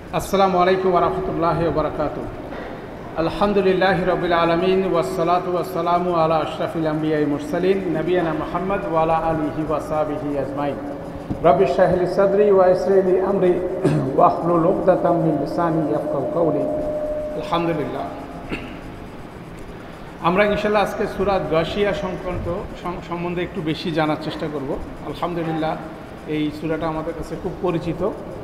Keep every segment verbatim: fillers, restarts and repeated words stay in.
আসসালামু আলাইকুম ওয়া রাহমাতুল্লাহি ওয়া বারাকাতুহু। আলহামদুলিল্লাহি রাব্বিল আলামিন ওয়াসসালাতু ওয়াসসালামু আলা আশরাফিল আমবিয়াই মুরসালিন নবিয়ানা মুহাম্মদ ওয়া আলা আলিহি ওয়া সাহবিহি আজমাইন। রাব্বি ইশরাহ লি সাদরি ওয়া ইয়াসসির লি আমরি ওয়াহলুল উকদাতাম মিন লিসানি ইয়াফকাহু কাওলি। আলহামদুলিল্লাহ, আমরা ইনশাআল্লাহ আজকে সূরা গাশিয়া সংক্রান্ত সম্বন্ধে একটু বেশি জানার চেষ্টা করব। আলহামদুলিল্লাহ, এই সূরাটা আমাদের কাছে খুব পরিচিত।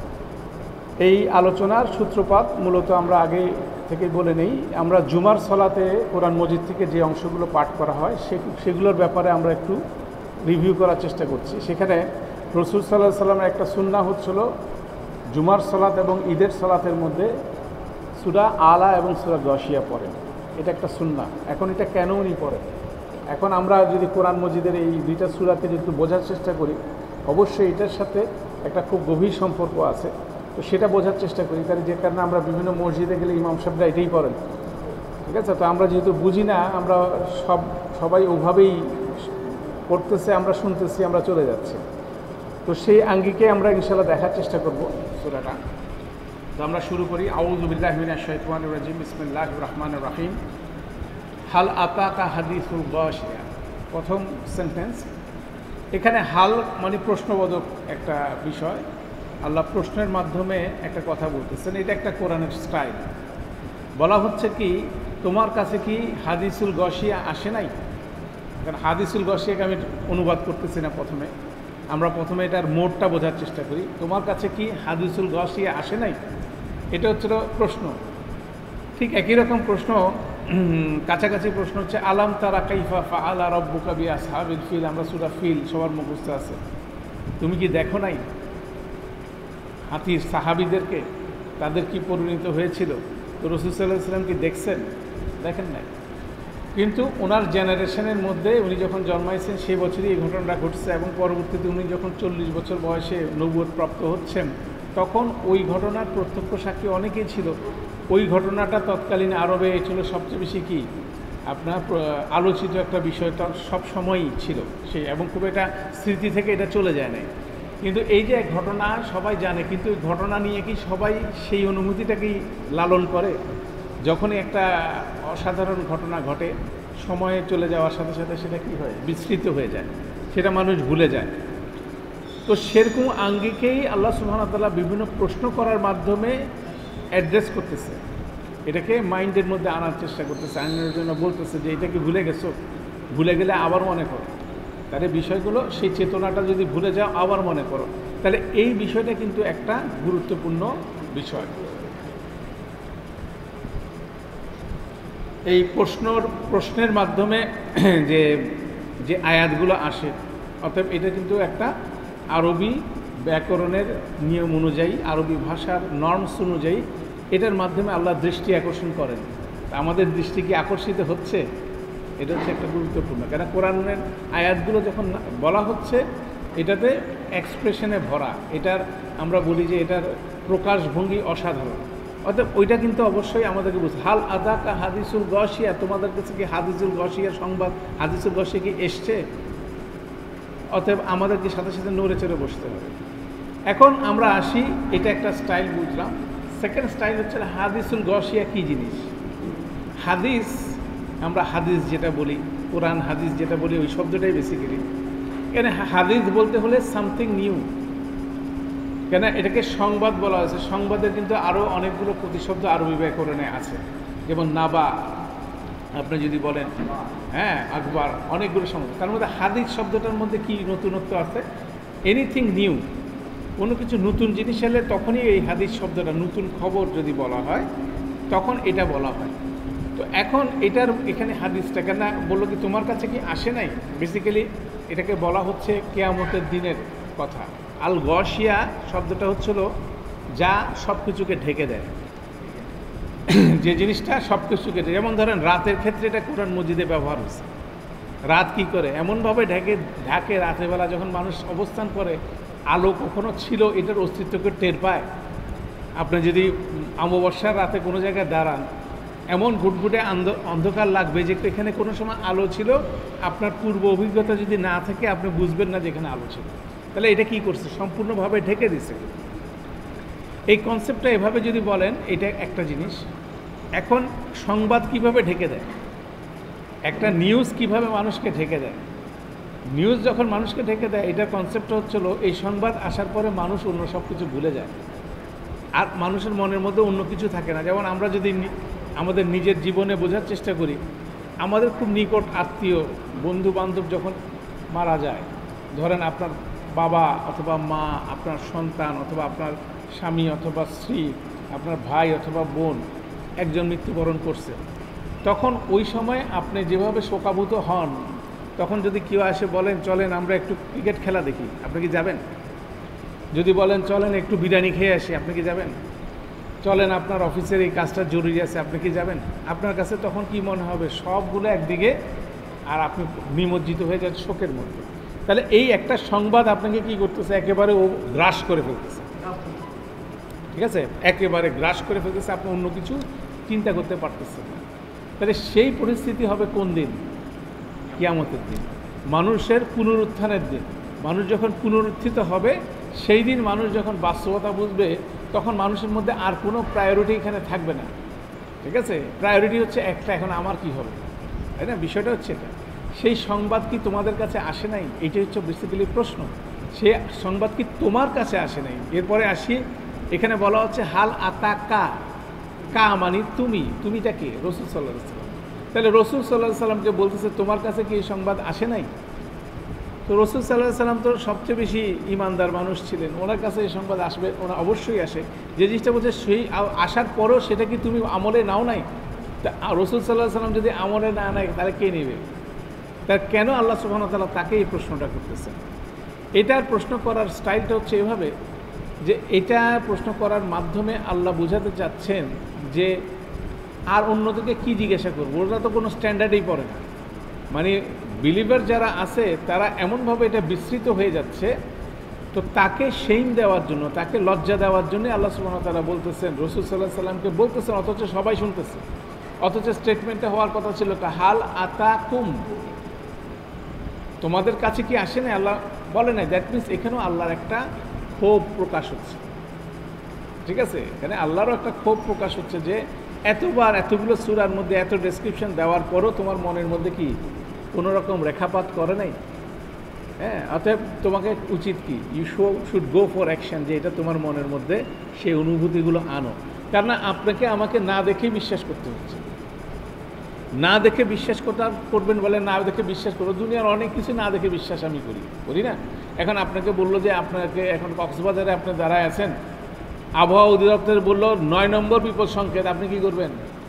এই আলোচনার সূত্রপাত মূলত আমরা আগে থেকে বলে নেই, আমরা জুমার সলাতে কোরআন মজিদ থেকে যে অংশগুলো পাঠ করা হয় সেগুলোর ব্যাপারে আমরা একটু রিভিউ করার চেষ্টা করছি। সেখানে রাসূল সাল্লাল্লাহু আলাইহি সাল্লামের একটা সুন্নাহ হচ্ছিল জুমার সলাত এবং ঈদের সলাতের মধ্যে সূরা আলা এবং সূরা গাশিয়া পড়েন, এটা একটা সুন্নাহ। এখন এটা কেন উনি পড়েন, এখন আমরা যদি কোরআন মজিদের এই দুইটা সূরাকে যদি বোঝার চেষ্টা করি, অবশ্যই এটার সাথে একটা খুব গভীর সম্পর্ক আছে। তো সেটা বোঝার চেষ্টা করি, কারণ যে কারণে আমরা বিভিন্ন মসজিদে গেলে ইমাম সাহেবরা এটাই পড়েন, ঠিক আছে। তো আমরা যেহেতু বুঝি না, আমরা সব সবাই ওভাবেই পড়তেছে, আমরা শুনতেছি, আমরা চলে যাচ্ছি। তো সেই আঙ্গিকে আমরা ইনশাআল্লাহ দেখার চেষ্টা করব সূরাটা। তো আমরা শুরু করি। আউযু বিল্লাহি মিনাশ শাইতানির রাজিম, বিসমিল্লাহির রহমানির রহিম। হাল আতাকা হাদিসুল গাশিয়া, প্রথম সেন্টেন্স। এখানে হাল মানে প্রশ্নবোধক একটা বিষয়, আল্লাহ প্রশ্নের মাধ্যমে একটা কথা বলতেছেন। এটা একটা কোরআনের স্টাইল। বলা হচ্ছে কি, তোমার কাছে কি হাদিসুল গাশিয়া আসে নাই? কারণ হাদিসুল গাশিয়াকে আমি অনুবাদ করতেছি না, প্রথমে আমরা প্রথমে এটার মোডটা বোঝার চেষ্টা করি। তোমার কাছে কি হাদিসুল গাশিয়া আসে নাই, এটা হচ্ছে প্রশ্ন। ঠিক একই রকম প্রশ্ন, কাছাকাছি প্রশ্ন হচ্ছে আলাম তারা কাইফা ফাআলা রাব্বুকা বিআসহাবিল ফিল। আমরা সূরা ফিল সবার মুখস্থ আছে। তুমি কি দেখো নাই হাতির সাহাবিদেরকে, তাদের কি পরিণত হয়েছিল? তো রাসূল সাল্লাল্লাহু আলাইহি ওয়াসাল্লাম কি দেখছেন? দেখেন নাই। কিন্তু ওনার জেনারেশনের মধ্যে উনি যখন জন্মাইছেন সেই বছরই এই ঘটনাটা ঘটছে, এবং পরবর্তীতে উনি যখন চল্লিশ বছর বয়সে নবুয়ত প্রাপ্ত হচ্ছেন, তখন ওই ঘটনার প্রত্যক্ষ সাক্ষী অনেকেই ছিল। ওই ঘটনাটা তৎকালীন আরবে ছিল সবচেয়ে বেশি কি আপনার আলোচিত একটা বিষয়, তার সবসময়ই ছিল সেই, এবং খুব একটা স্মৃতি থেকে এটা চলে যায় নাই। কিন্তু এই যে ঘটনা সবাই জানে, কিন্তু ঘটনা নিয়ে কি সবাই সেই অনুভূতিটাকেই লালন করে? যখনই একটা অসাধারণ ঘটনা ঘটে, সময়ে চলে যাওয়ার সাথে সাথে সেটা কি হয়, বিস্মৃত হয়ে যায়, সেটা মানুষ ভুলে যায়। তো সেরকম আঙ্গিকেই আল্লাহ সুবহানাহু ওয়া তাআলা বিভিন্ন প্রশ্ন করার মাধ্যমে অ্যাড্রেস করতেছে, এটাকে মাইন্ডের মধ্যে আনার চেষ্টা করতেছে, আনার জন্য বলতেছে যে এটা কি ভুলে গেছো, ভুলে গেলে আবার মনে করো। তাহলে বিষয়গুলো, সেই চেতনাটা যদি ভুলে যাও আবার মনে করো। তাহলে এই বিষয়টা কিন্তু একটা গুরুত্বপূর্ণ বিষয়। এই প্রশ্নর প্রশ্নের মাধ্যমে যে যে আয়াতগুলো আসে, অতএব এটা কিন্তু একটা আরবি ব্যাকরণের নিয়ম অনুযায়ী, আরবি ভাষার নর্মস অনুযায়ী এটার মাধ্যমে আল্লাহ দৃষ্টি আকর্ষণ করেন। আমাদের দৃষ্টি কি আকর্ষিত হচ্ছে? এটা হচ্ছে একটা গুরুত্বপূর্ণ, কেন কোরআনের আয়াতগুলো যখন বলা হচ্ছে এটাতে এক্সপ্রেশনে ভরা, এটার আমরা বলি যে এটার প্রকাশভঙ্গি অসাধারণ। অর্থাৎ ওইটা কিন্তু অবশ্যই আমাদেরকে বুঝতে, হাল আদাকা হাদিসুল গাশিয়া, তোমাদের কাছে কি হাদিসুল গাশিয়ার সংবাদ, হাদিসুল গাশিয়া কি এসছে? অতএব আমাদেরকে সাথে সাথে নড়ে চড়ে বসতে হবে। এখন আমরা আসি, এটা একটা স্টাইল বুঝলাম। সেকেন্ড স্টাইল হচ্ছে হাদিসুল গাশিয়া কী জিনিস। হাদিস, আমরা হাদিস যেটা বলি, কোরআন হাদিস যেটা বলি, ওই শব্দটাই বেসিক্যালি কেন হাদিস বলতে হলে সামথিং নিউ, কেন এটাকে সংবাদ বলা হয়েছে। সংবাদের কিন্তু আরও অনেকগুলো প্রতিশব্দ আরবি ব্যাকরণে আছে, যেমন নাবা, আপনি যদি বলেন, হ্যাঁ আকবার, অনেকগুলো সংবাদ। তার মধ্যে হাদিস শব্দটার মধ্যে কি নতুনত্ব আছে? এনিথিং নিউ, কোনো কিছু নতুন জিনিস এলে তখনই এই হাদিস শব্দটা, নতুন খবর যদি বলা হয় তখন এটা বলা হয়। তো এখন এটার এখানে হাদিসটা কেন বললো কি তোমার কাছে কি আসে নাই, বেসিক্যালি এটাকে বলা হচ্ছে কিয়ামতের দিনের কথা। আল গাশিয়া শব্দটা হচ্ছিল যা সব কিছুকে ঢেকে দেয়, যে জিনিসটা সব কিছুকে, যেমন ধরেন রাতের ক্ষেত্রে এটা কোরআন মজিদে ব্যবহার হচ্ছে। রাত কি করে, এমনভাবে ঢেকে ঢাকে, রাতেরবেলা যখন মানুষ অবস্থান করে আলো কখনো ছিল এটার অস্তিত্বকে টের পায়। আপনি যদি অমাবস্যার রাতে কোনো জায়গায় দাঁড়ান, এমন ঘুটঘুটে অন্ধকার লাগবে যে এখানে কোনো সময় আলো ছিল, আপনার পূর্ব অভিজ্ঞতা যদি না থাকে আপনি বুঝবেন না যে এখানে আলো ছিল। তাহলে এটা কি করছে, সম্পূর্ণভাবে ঢেকে দিছে। এই কনসেপ্টটা এভাবে যদি বলেন, এটা একটা জিনিস। এখন সংবাদ কিভাবে ঢেকে দেয়, একটা নিউজ কিভাবে মানুষকে ঢেকে দেয়, নিউজ যখন মানুষকে ঢেকে দেয়, এটার কনসেপ্টটা হচ্ছিল এই সংবাদ আসার পরে মানুষ অন্য সব কিছু ভুলে যায়, আর মানুষের মনের মধ্যে অন্য কিছু থাকে না। যেমন আমরা যদি আমাদের নিজের জীবনে বোঝার চেষ্টা করি, আমাদের খুব নিকট আত্মীয় বন্ধু বান্ধব যখন মারা যায়, ধরেন আপনার বাবা অথবা মা, আপনার সন্তান অথবা আপনার স্বামী অথবা স্ত্রী, আপনার ভাই অথবা বোন একজন মৃত্যুবরণ করছে, তখন ওই সময় আপনি যেভাবে শোকাভূত হন, তখন যদি কেউ আসে বলেন চলেন আমরা একটু ক্রিকেট খেলা দেখি, আপনি কি যাবেন? যদি বলেন চলেন একটু বিরিয়ানি খেয়ে আসি, আপনি কি যাবেন? চলেন আপনার অফিসের এই কাজটা জরুরি আছে, আপনি কি যাবেন? আপনার কাছে তখন কি মনে হবে? সবগুলো একদিকে, আর আপনি নিমজ্জিত হয়ে যান শোকের মধ্যে। তাহলে এই একটা সংবাদ আপনাকে কি করতেছে? একেবারে ও গ্রাস করে ফেলতেছে, ঠিক আছে? একেবারে গ্রাস করে ফেলতেছে, আপনি অন্য কিছু চিন্তা করতে পারতেছেন না। তাহলে সেই পরিস্থিতি হবে কোন দিন? কিয়ামতের দিন, মানুষের পুনরুত্থানের দিন। মানুষ যখন পুনরুত্থিত হবে, সেই দিন মানুষ যখন বাস্তবতা বুঝবে, তখন মানুষের মধ্যে আর কোনো প্রায়োরিটি এখানে থাকবে না, ঠিক আছে? প্রায়োরিটি হচ্ছে একটা, এখন আমার কি হবে, তাই না? বিষয়টা হচ্ছে এটা। সেই সংবাদ কি তোমাদের কাছে আসে নাই? এইটাই হচ্ছে বেসিক্যালি প্রশ্ন। সে সংবাদ কি তোমার কাছে আসে নাই? এরপরে আসি, এখানে বলা হচ্ছে হাল আতা কা, কা মানে তুমি, তুমিটা কে? রসুল সাল্লাল্লাহু আলাইহি ওয়াসাল্লাম। তাহলে রসুল সাল্লাল্লাহু আলাইহি ওয়াসাল্লামকে বলতেছে তোমার কাছে কি এই সংবাদ আসে নাই? তো রসুল সাল্লাল্লাহু আলাইহি ওয়াসাল্লাম তো সবচেয়ে বেশি ইমানদার মানুষ ছিলেন, ওনার কাছে এই সংবাদ আসবে, ওনা অবশ্যই আসে। যে জিনিসটা বলছে সেই আসার পরেও সেটা কি তুমি আমলে নাও নাই? তা রসুল সাল্লাল্লাহু আলাইহি ওয়াসাল্লাম যদি আমলে না নেয়, তাহলে কে নেবে? তার কেন আল্লাহ সুবহানাহু ওয়া তাআলা তাকে এই প্রশ্নটা করতেছেন? এটার প্রশ্ন করার স্টাইলটা হচ্ছে এভাবে যে এটা প্রশ্ন করার মাধ্যমে আল্লাহ বোঝাতে চাচ্ছেন যে আর অন্যদিকে কি জিজ্ঞাসা করবো, ওরা তো কোনো স্ট্যান্ডার্ডেই পড়ে না। মানে বিলিভার যারা আছে তারা এমনভাবে এটা বিস্তৃত হয়ে যাচ্ছে, তো তাকে সেইম দেওয়ার জন্য, তাকে লজ্জা দেওয়ার জন্য আল্লাহ সুবহানাহু ওয়া তাআলা বলতেছেন, রাসূল সাল্লাল্লাহু আলাইহি ওয়াসাল্লামকে বলতেছেন, অথচ সবাই শুনতেছে। অথচ স্টেটমেন্টটা হওয়ার কথা ছিল হাল আতাকুম, তোমাদের কাছে কি আসে না? আল্লাহ বলে নাই। দ্যাট মিনস এখানেও আল্লাহর একটা ক্ষোভ প্রকাশ হচ্ছে, ঠিক আছে? এখানে আল্লাহরও একটা ক্ষোভ প্রকাশ হচ্ছে যে এতবার এতগুলো সূরার মধ্যে এত ডেসক্রিপশন দেওয়ার পরও তোমার মনের মধ্যে কি কোনো রকম রেখাপাত করে নাই? হ্যাঁ, অতএব তোমাকে উচিত কি, you so should go for action, যে এটা তোমার মনের মধ্যে সেই অনুভূতিগুলো আনো। কারণ আপনাকে আমাকে না দেখেই বিশ্বাস করতে হচ্ছে। না দেখে বিশ্বাস করতে করবেন বলে, না দেখে বিশ্বাস করবো, দুনিয়ার অনেক কিছু না দেখে বিশ্বাস আমি করি করি না। এখন আপনাকে বললো যে আপনাকে এখন কক্সবাজারে আপনি দাঁড়ায় আছেন, আবহাওয়া অধিদপ্তর বললো নয় নম্বর বিপদ সংকেত, আপনি কি করবেন?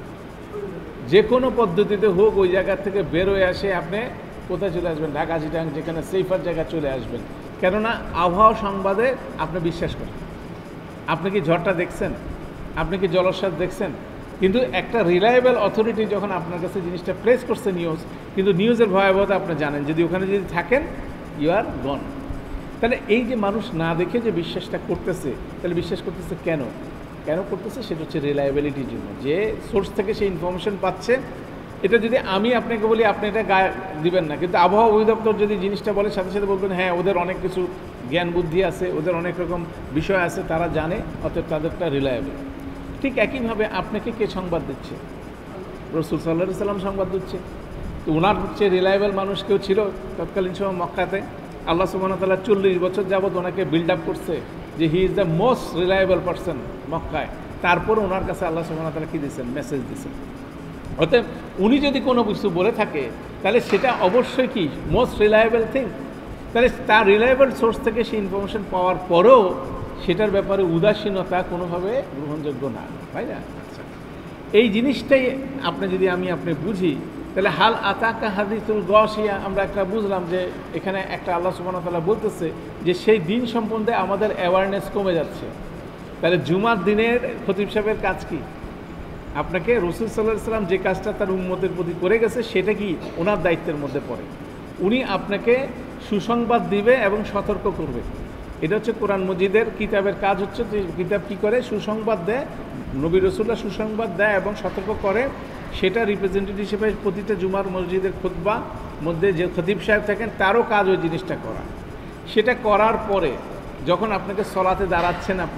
যে কোনো পদ্ধতিতে হোক ওই জায়গার থেকে বের হয়ে আসে আপনি কোথায় চলে আসবেন? ঢাকা, চিটাগাং, যেখানে সেফার জায়গা চলে আসবেন। কেননা আবহাওয়া সংবাদে আপনি বিশ্বাস করেন। আপনি কি ঝড়টা দেখছেন? আপনি কি জলোচ্ছ্বাস দেখছেন? কিন্তু একটা রিলায়েবল অথরিটি যখন আপনার কাছে জিনিসটা প্লেস করছে নিউজ, কিন্তু নিউজের ভয়াবহতা আপনি জানেন, যদি ওখানে যদি থাকেন ইউ আর গন। তাহলে এই যে মানুষ না দেখে যে বিশ্বাসটা করতেছে, তাহলে বিশ্বাস করতেছে কেন? কেন করতেছে? সেটা হচ্ছে রিলায়েবিলিটির জন্য, যে সোর্স থেকে সেই ইনফরমেশন পাচ্ছে। এটা যদি আমি আপনাকে বলি, আপনি এটা গায়ে দিবেন না, কিন্তু আবহাওয়া অধিদপ্তর যদি জিনিসটা বলে, সাথে সাথে বলবেন হ্যাঁ ওদের অনেক কিছু জ্ঞান বুদ্ধি আছে, ওদের অনেক রকম বিষয় আছে, তারা জানে, অতএব তাদেরটা রিলায়েবল। ঠিক একইভাবে আপনাকে কে সংবাদ দিচ্ছে? রাসূল সাল্লাল্লাহু আলাইহি ওয়াসাল্লাম সংবাদ দিচ্ছে। তো ওনার হচ্ছে রিলায়েবল মানুষ কেউ ছিল তৎকালীন সময় মক্কাতে? আল্লাহ সুবহানাহু ওয়া তাআলা চল্লিশ বছর যাবৎ ওনাকে বিল্ড আপ করছে যে he is the most reliable person মক্কায়। তারপর ওনার কাছে আল্লাহ সুবহানাহু ওয়া তাআলা কী দিয়েছেন? মেসেজ দিয়েছেন। অতএব উনি যদি কোনো কিছু বলে থাকে, তাহলে সেটা অবশ্যই কি মোস্ট রিলায়েবল থিং। তাহলে তার রিলায়েবল সোর্স থেকে সেই ইনফরমেশন পাওয়ার পরেও সেটার ব্যাপারে উদাসীনতা কোনোভাবে গ্রহণযোগ্য না, তাই না? আচ্ছা, এই জিনিসটাই আপনি যদি আমি আপনি বুঝি, তাহলে হাল আতাকা হাদিসুল গাশিয়া আমরা একটা বুঝলাম যে এখানে একটা আল্লাহ সুবহানাহু ওয়া তাআলা বলতেছে যে সেই দিন সম্বন্ধে আমাদের অ্যাওয়ারনেস কমে যাচ্ছে। তাহলে জুমার দিনের খতিব সাহেবের কাজ কি? আপনাকে রাসূল সাল্লাল্লাহু আলাইহি ওয়াসাল্লাম যে কাজটা তার উম্মতের প্রতি করে গেছে, সেটা কি ওনার দায়িত্বের মধ্যে পড়ে। উনি আপনাকে সুসংবাদ দিবে এবং সতর্ক করবে। এটা হচ্ছে কোরআন মজিদের কিতাবের কাজ। হচ্ছে যে কিতাব কী করে? সুসংবাদ দেয়, নবী রাসূলরা সুসংবাদ দেয় এবং সতর্ক করে। সেটা রিপ্রেজেন্টেটিভ হিসেবে প্রতিটা জুমার মসজিদের খুতবা মধ্যে যে খতিব সাহেব থাকেন, তারও কাজ ওই জিনিসটা করা। সেটা করার পরে যখন আপনাকে সলাতে দাঁড়াচ্ছেন, আপনি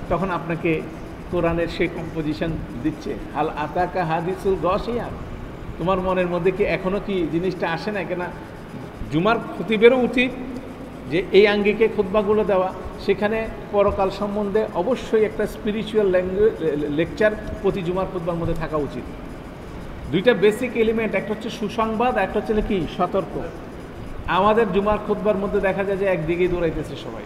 তখন আপনাকে কোরআনের সেই কম্পোজিশন দিচ্ছে, হাল আতাকা হাদিসুল গাশিয়া, তোমার মনের মধ্যে কি এখনও কি জিনিসটা আসে না? কেনা জুমার খতিবেরও উচিত যে এই আঙ্গিকে খুতবাগুলো দেওয়া, সেখানে পরকাল সম্বন্ধে অবশ্যই একটা স্পিরিচুয়াল ল্যাঙ্গুয়েজ লেকচার প্রতি জুমার খুতবার মধ্যে থাকা উচিত। দুইটা বেসিক এলিমেন্ট, একটা হচ্ছে সুসংবাদ, একটা হচ্ছে কি সতর্ক। আমাদের জুমার খুতবার মধ্যে দেখা যায় যে একদিকেই দৌড়াইতেছে সবাই।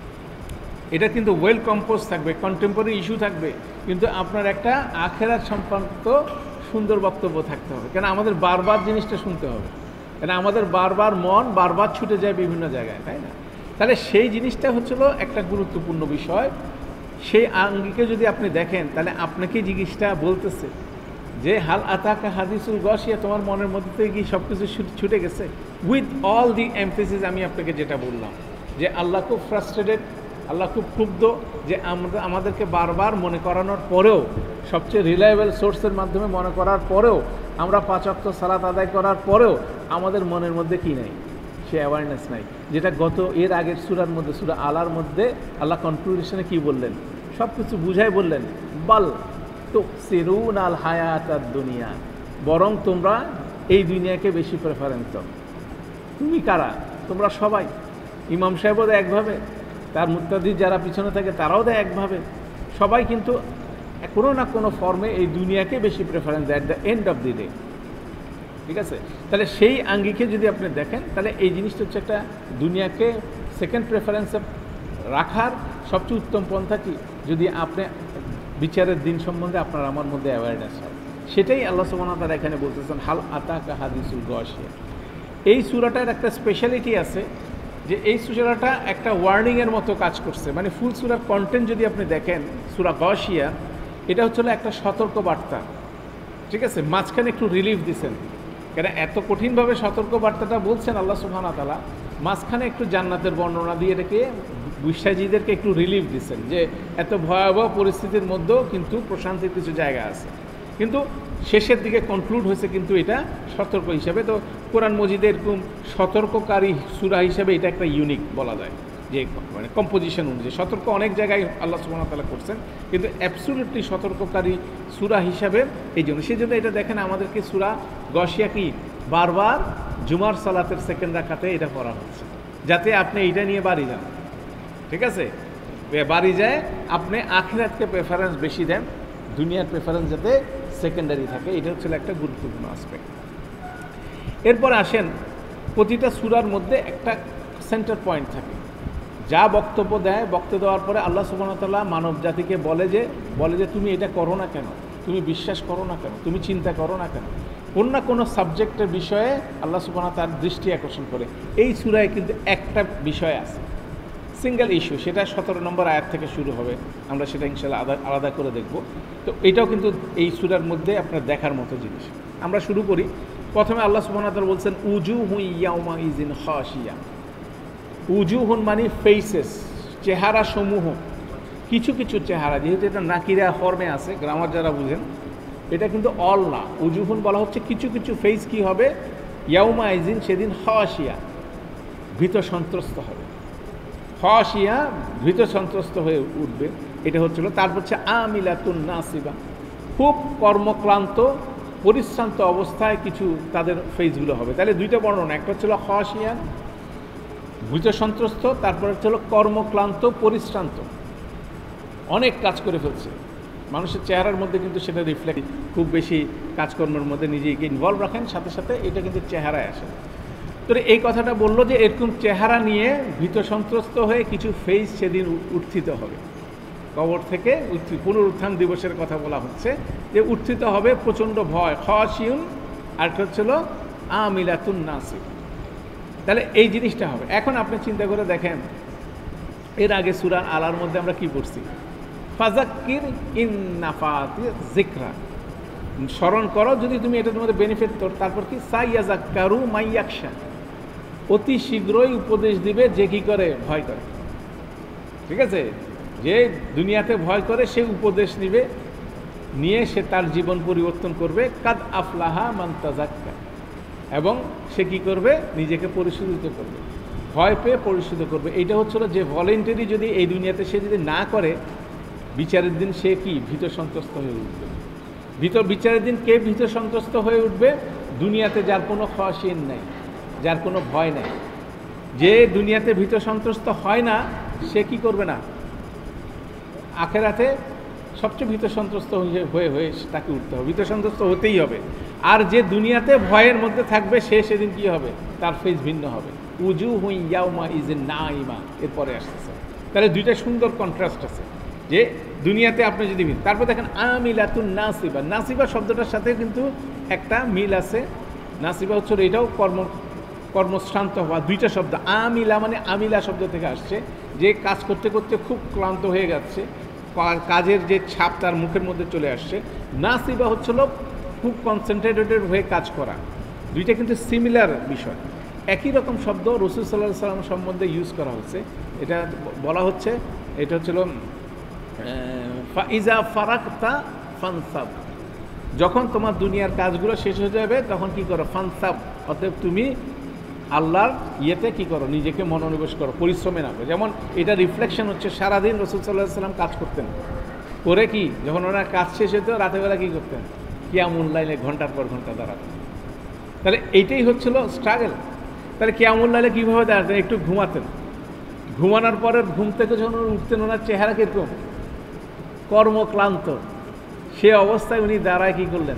এটা কিন্তু ওয়েল কম্পোজ থাকবে, কন্টেম্পোরারি ইস্যু থাকবে, কিন্তু আপনার একটা আখেরাত সম্পর্ক সুন্দর বক্তব্য থাকতে হবে। কেন আমাদের বারবার জিনিসটা শুনতে হবে, কেন আমাদের বারবার মন বারবার ছুটে যায় বিভিন্ন জায়গায়, তাই না? তাহলে সেই জিনিসটা হচ্ছিল একটা গুরুত্বপূর্ণ বিষয়। সেই আঙ্গিকে যদি আপনি দেখেন, তাহলে আপনাকে জিনিসটা বলতেছে যে হাল আতাকা হাদিসুল গাশিয়া, তোমার মনের মধ্যে থেকে কি সব কিছু ছুটে গেছে? উইথ অল দি এমফেসিস, আমি আপনাকে যেটা বললাম যে আল্লাহ খুব ফ্রাস্ট্রেটেড, আল্লাহ খুব ক্ষুব্ধ যে আমরা আমাদেরকে বারবার মনে করানোর পরেও, সবচেয়ে রিলায়েবল সোর্সের মাধ্যমে মনে করার পরেও, আমরা পাঁচ ওয়াক্ত সালাত আদায় করার পরেও আমাদের মনের মধ্যে কি নাই? সে অ্যাওয়ারনেস নাই, যেটা গত এর আগের সূরার মধ্যে, সূরা আলার মধ্যে আল্লাহ কনক্লুশনে কি বললেন? সব কিছু বুঝাই বললেন, বাল তুকসিরুন আল হায়াতাদ দুনিয়া, বরং তোমরা এই দুনিয়াকে বেশি প্রেফারেন্স দাও। তুমি কারা? তোমরা সবাই। ইমাম সাহেবও দেয় একভাবে, তার মুক্তাদি যারা পিছনে থাকে তারাও দেয় একভাবে, সবাই কিন্তু কোনো না কোনো ফর্মে এই দুনিয়াকে বেশি প্রেফারেন্স দেয় at the end of the day. ঠিক আছে? তাহলে সেই আঙ্গিকে যদি আপনি দেখেন, তাহলে এই জিনিসটা হচ্ছে একটা দুনিয়াকে সেকেন্ড প্রেফারেন্সে রাখার সবচেয়ে উত্তম পন্থা কি? যদি আপনি বিচারের দিন সম্বন্ধে আপনার আমার মধ্যে অ্যাওয়ারনেস হয়, সেটাই আল্লাহ সুবহানাহু ওয়া তাআলা এখানে বলতেছেন হাল আতাকা হাদিসুল গাশিয়া। এই সূরাটার একটা স্পেশালিটি আছে যে এই সূরাটা একটা ওয়ার্নিংয়ের মতো কাজ করছে। মানে ফুল সূরার কন্টেন্ট যদি আপনি দেখেন, সূরা গাশিয়া এটা হচ্ছে একটা সতর্ক বার্তা। ঠিক আছে? মাঝখানে একটু রিলিফ দিচ্ছেন, কেন এত কঠিনভাবে সতর্ক বার্তাটা বলছেন আল্লাহ সুবহানাহু ওয়া তাআলা, মাঝখানে একটু জান্নাতের বর্ণনা দিয়ে এটাকে বিশ্বাসীদেরকে একটু রিলিফ দিচ্ছেন যে এত ভয়াবহ পরিস্থিতির মধ্যেও কিন্তু প্রশান্তির কিছু জায়গা আছে। কিন্তু শেষের দিকে কনক্লুড হয়েছে কিন্তু এটা সতর্ক হিসাবে। তো কোরআন মজিদে এরকম সতর্ককারী সূরা হিসাবে এটা একটা ইউনিক বলা যায়, যে মানে কম্পোজিশন অনুযায়ী সতর্ক অনেক জায়গায় আল্লাহ সুবহানাহু ওয়া তাআলা করছেন, কিন্তু অ্যাবসলিউটলি সতর্ককারী সূরা হিসাবে এই জন্য। সেই জন্য এটা দেখেন আমাদেরকে সূরা গাশিয়া কি বারবার জুমার সালাতের সেকেন্ড রাকাতে এটা পড়া হচ্ছে, যাতে আপনি এইটা নিয়ে বাড়ি যান। ঠিক আছে? বাড়ি যায় আপনি আখিরাতকে প্রেফারেন্স বেশি দেন, দুনিয়ার প্রেফারেন্স যাতে সেকেন্ডারি থাকে। এটা হচ্ছে একটা গুরুত্বপূর্ণ আসপেক্ট। এরপর আসেন, প্রতিটা সূরার মধ্যে একটা সেন্টার পয়েন্ট থাকে, যা বক্তব্য দেয়, বক্তব্য দেওয়ার পরে আল্লাহ সুবহানাহু ওয়া তাআলা মানব জাতিকে বলে যে বলে যে তুমি এটা করো না কেন, তুমি বিশ্বাস করো না কেন, তুমি চিন্তা করো না কেন। কোন না কোনো সাবজেক্টের বিষয়ে আল্লাহ সুবহানাহু ওয়া তাআলা দৃষ্টি আকর্ষণ করে। এই সূরায় কিন্তু একটা বিষয় আছে, সিঙ্গেল ইস্যু, সেটা সতেরো নম্বর আয়াত থেকে শুরু হবে, আমরা সেটা ইনশাআল্লাহ আলাদা করে দেখব। তো এটাও কিন্তু এই সূরার মধ্যে আপনার দেখার মতো জিনিস। আমরা শুরু করি। প্রথমে আল্লাহ সুবহানাহু ওয়া তাআলা বলছেন উজুহু ইয়াউমা ইযিন খাশিয়া। উজুহুন মানে ফেসেস, চেহারা সমূহ, কিছু কিছু চেহারা, যেহেতু এটা নাকিরা ফর্মে আছে, গ্রামার যারা বুঝেন, এটা কিন্তু অল না। উজুহুন বলা হচ্ছে কিছু কিছু ফেস কি হবে, ইয়াউমা ইযিন, সেদিন খাশিয়া, ভীত সন্ত্রস্ত হবে। খাশিয়া ভীত সন্ত্রস্ত হয়ে উঠবে, এটা হচ্ছিল। তারপর হচ্ছে আমিলাতুন নাসিবা, খুব কর্মক্লান্ত পরিশ্রান্ত অবস্থায় কিছু তাদের ফেসগুলো হবে। তাহলে দুইটা বর্ণনা, একটা হচ্ছিল খাশিয়া ভীত সন্ত্রস্ত, তারপর হচ্ছিল কর্মক্লান্ত পরিশ্রান্ত, অনেক কাজ করে ফেলছে। মানুষের চেহারার মধ্যে কিন্তু সেটা রিফ্লেক্ট, খুব বেশি কাজকর্মের মধ্যে নিজেকে ইনভলভ রাখেন, সাথে সাথে এটা কিন্তু চেহারায় আসে। তো এই কথাটা বললো যে এরকম চেহারা নিয়ে ভীত সন্ত্রস্ত হয়ে কিছু ফেস সেদিন উত্থিত হবে কবর থেকে। পুনরুত্থান দিবসের কথা বলা হচ্ছে যে উত্থিত হবে প্রচণ্ড ভয়, খাশিউন, আর হচ্ছিল আমিলাতুন নাসিব। তাহলে এই জিনিসটা হবে। এখন আপনি চিন্তা করে দেখেন, এর আগে সূরা আলার মধ্যে আমরা কি পড়ছি? ফাযাক্কির ইন নাফাতি যিকরা, স্মরণ করো যদি তুমি এটার মধ্যে বেনিফিট তোর। তারপর কি? সাইয়াযাক্কারু মাইয়াকশা, অতি শীঘ্রই উপদেশ দিবে যে কি করে, ভয় করে। ঠিক আছে? যে দুনিয়াতে ভয় করে সে উপদেশ নিবে, নিয়ে সে তার জীবন পরিবর্তন করবে। কাদ আফলাহা মান তাযাক্কা, এবং সে কি করবে? নিজেকে পরিশোধিত করবে, ভয় পেয়ে পরিশোধিত করবে। এইটা হচ্ছিল যে ভলেন্টারি যদি এই দুনিয়াতে সে যদি না করে, বিচারের দিন সে কি ভীত সন্ত্রস্ত হয়ে উঠবে। ভীত বিচারের দিন কে ভীত সন্ত্রস্ত হয়ে উঠবে? দুনিয়াতে যার কোনো খাশিন নেই, যার কোনো ভয় নেই। যে দুনিয়াতে ভীত সন্ত্রস্ত হয় না সে কি করবে না, আখেরাতে সবচেয়ে ভীত সন্ত্রস্ত হয়ে হয়ে হয়ে তাকে উঠতে হবে, ভীত সন্ত্রস্ত হতেই হবে। আর যে দুনিয়াতে ভয়ের মধ্যে থাকবে সে সেদিন কি হবে, তার ফেস ভিন্ন হবে। উজু হুই ইয়াউমা ইজ না ইমা, এরপরে আসতেছে। তাহলে দুইটা সুন্দর কন্ট্রাস্ট আছে যে দুনিয়াতে আপনি যদি মিল, তারপর দেখেন আমিলাতুন নাসিবা, নাসিবা শব্দটার সাথে কিন্তু একটা মিল আছে। নাসিবা হচ্ছে এটাও কর্ম কর্মশ্রান্ত হওয়া, দুইটা শব্দ। আমিলা মানে আমিলা শব্দ থেকে আসছে, যে কাজ করতে করতে খুব ক্লান্ত হয়ে যাচ্ছে, কাজের যে ছাপ তার মুখের মধ্যে চলে আসছে। নাসিবা হচ্ছিল খুব কনসেন্ট্রেটেড হয়ে কাজ করা। দুইটা কিন্তু সিমিলার বিষয়, একই রকম শব্দ রাসূল সাল্লাল্লাহু আলাইহি ওয়াসাল্লাম সম্বন্ধে ইউজ করা হচ্ছে। এটা বলা হচ্ছে, এটা হচ্ছিল ফাইজা ফারাকতা ফানসাব, যখন তোমার দুনিয়ার কাজগুলো শেষ হয়ে যাবে তখন কি করো, ফানসাব, অতএব তুমি আল্লাহর ইয়েতে কি করো, নিজেকে মনোনিবেশ করো, পরিশ্রমে নামো। যেমন এটা রিফ্লেকশন হচ্ছে সারাদিন রাসূল সাল্লাল্লাহু আলাইহি ওয়াসাল্লাম কাজ করতেন, করে কি যখন ওনার কাজ শেষ হতো রাতেরবেলা কী করতেন, কিয়ামুল লাইলে ঘন্টার পর ঘন্টা দাঁড়াতেন। তাহলে এইটাই হচ্ছিল স্ট্রাগল। তাহলে কিয়ামুল লাইলে কীভাবে দাঁড়াতেন, একটু ঘুমাতেন, ঘুমানোর পরে ঘুম থেকে যখন উঠতেন ওনার চেহারা কীরকম, কর্মক্লান্ত। সে অবস্থায় উনি দাঁড়ায় কী করলেন,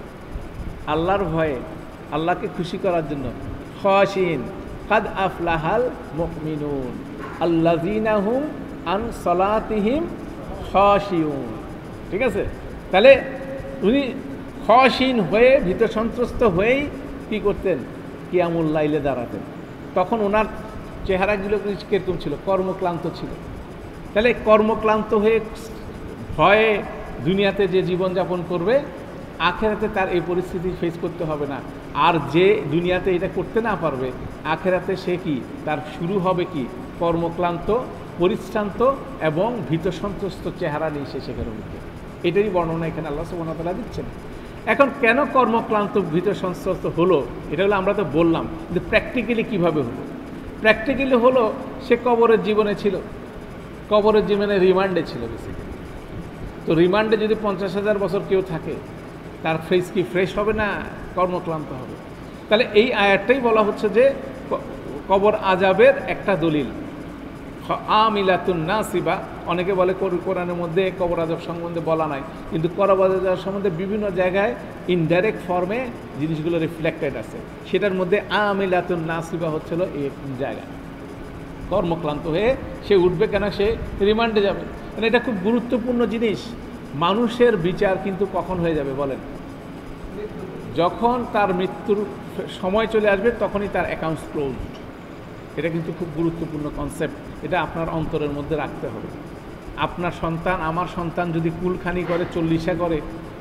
আল্লাহর ভয়ে, আল্লাহকে খুশি করার জন্য। খাশিন কাদ আফলাহাল মুমিনুন আল্লাযীনা হুম আন সালাতিহিম খাশিউন। ঠিক আছে, তাহলে উনি খাশিন হয়ে ভীত সন্ত্রস্ত হয়েই কী করতেন, কিয়ামুল লাইলে দাঁড়াতেন। তখন ওনার চেহারাগুলো কীরকম ছিল, কর্মক্লান্ত ছিল। তাহলে কর্মক্লান্ত হয়ে ভয়ে দুনিয়াতে যে জীবনযাপন করবে, আখেরাতে তার এই পরিস্থিতি ফেস করতে হবে না। আর যে দুনিয়াতে এটা করতে না পারবে, আখেরাতে সে কি, তার শুরু হবে কি, কর্মক্লান্ত, পরিশ্রান্ত এবং ভীত সন্ত্রস্ত চেহারা নিয়ে সে সেখানে উঠবে। এটারই বর্ণনা এখানে আল্লাহ সুবহানাহু ওয়া তাআলা দিচ্ছেন। এখন কেন কর্মক্লান্ত ভীত সন্ত্রস্ত হলো, এটা হলো আমরা তো বললাম, কিন্তু প্র্যাকটিক্যালি কীভাবে হলো। প্র্যাকটিক্যালি হলো সে কবরের জীবনে ছিল, কবরের জীবনে রিমান্ডে ছিল বেসিক্যালি। তো রিমান্ডে যদি পঞ্চাশ হাজার বছর কেউ থাকে, তার ফেস কি ফ্রেশ হবে না কর্মক্লান্ত হবে। তাহলে এই আয়াতটাই বলা হচ্ছে যে কবর আজাবের একটা দলিল, আমিলাতুন নাসিবা। অনেকে বলে কোরআনের মধ্যে কবর আজাব সম্বন্ধে বলা নাই, কিন্তু কবর আজাব সম্বন্ধে বিভিন্ন জায়গায় ইনডাইরেক্ট ফর্মে জিনিসগুলো রিফ্লেক্টেড আছে। সেটার মধ্যে আমিলাতুন নাসিবা হচ্ছিল এই জায়গা, কর্মক্লান্ত হয়ে সে উঠবে, কেন সে রিমান্ডে যাবে। মানে এটা খুব গুরুত্বপূর্ণ জিনিস। মানুষের বিচার কিন্তু কখন হয়ে যাবে বলেন, যখন তার মৃত্যুর সময় চলে আসবে তখনই তার অ্যাকাউন্টস ক্লোজড। এটা কিন্তু খুব গুরুত্বপূর্ণ কনসেপ্ট, এটা আপনার অন্তরের মধ্যে রাখতে হবে। আপনার সন্তান, আমার সন্তান যদি কুলখানি করে, চল্লিশা করে,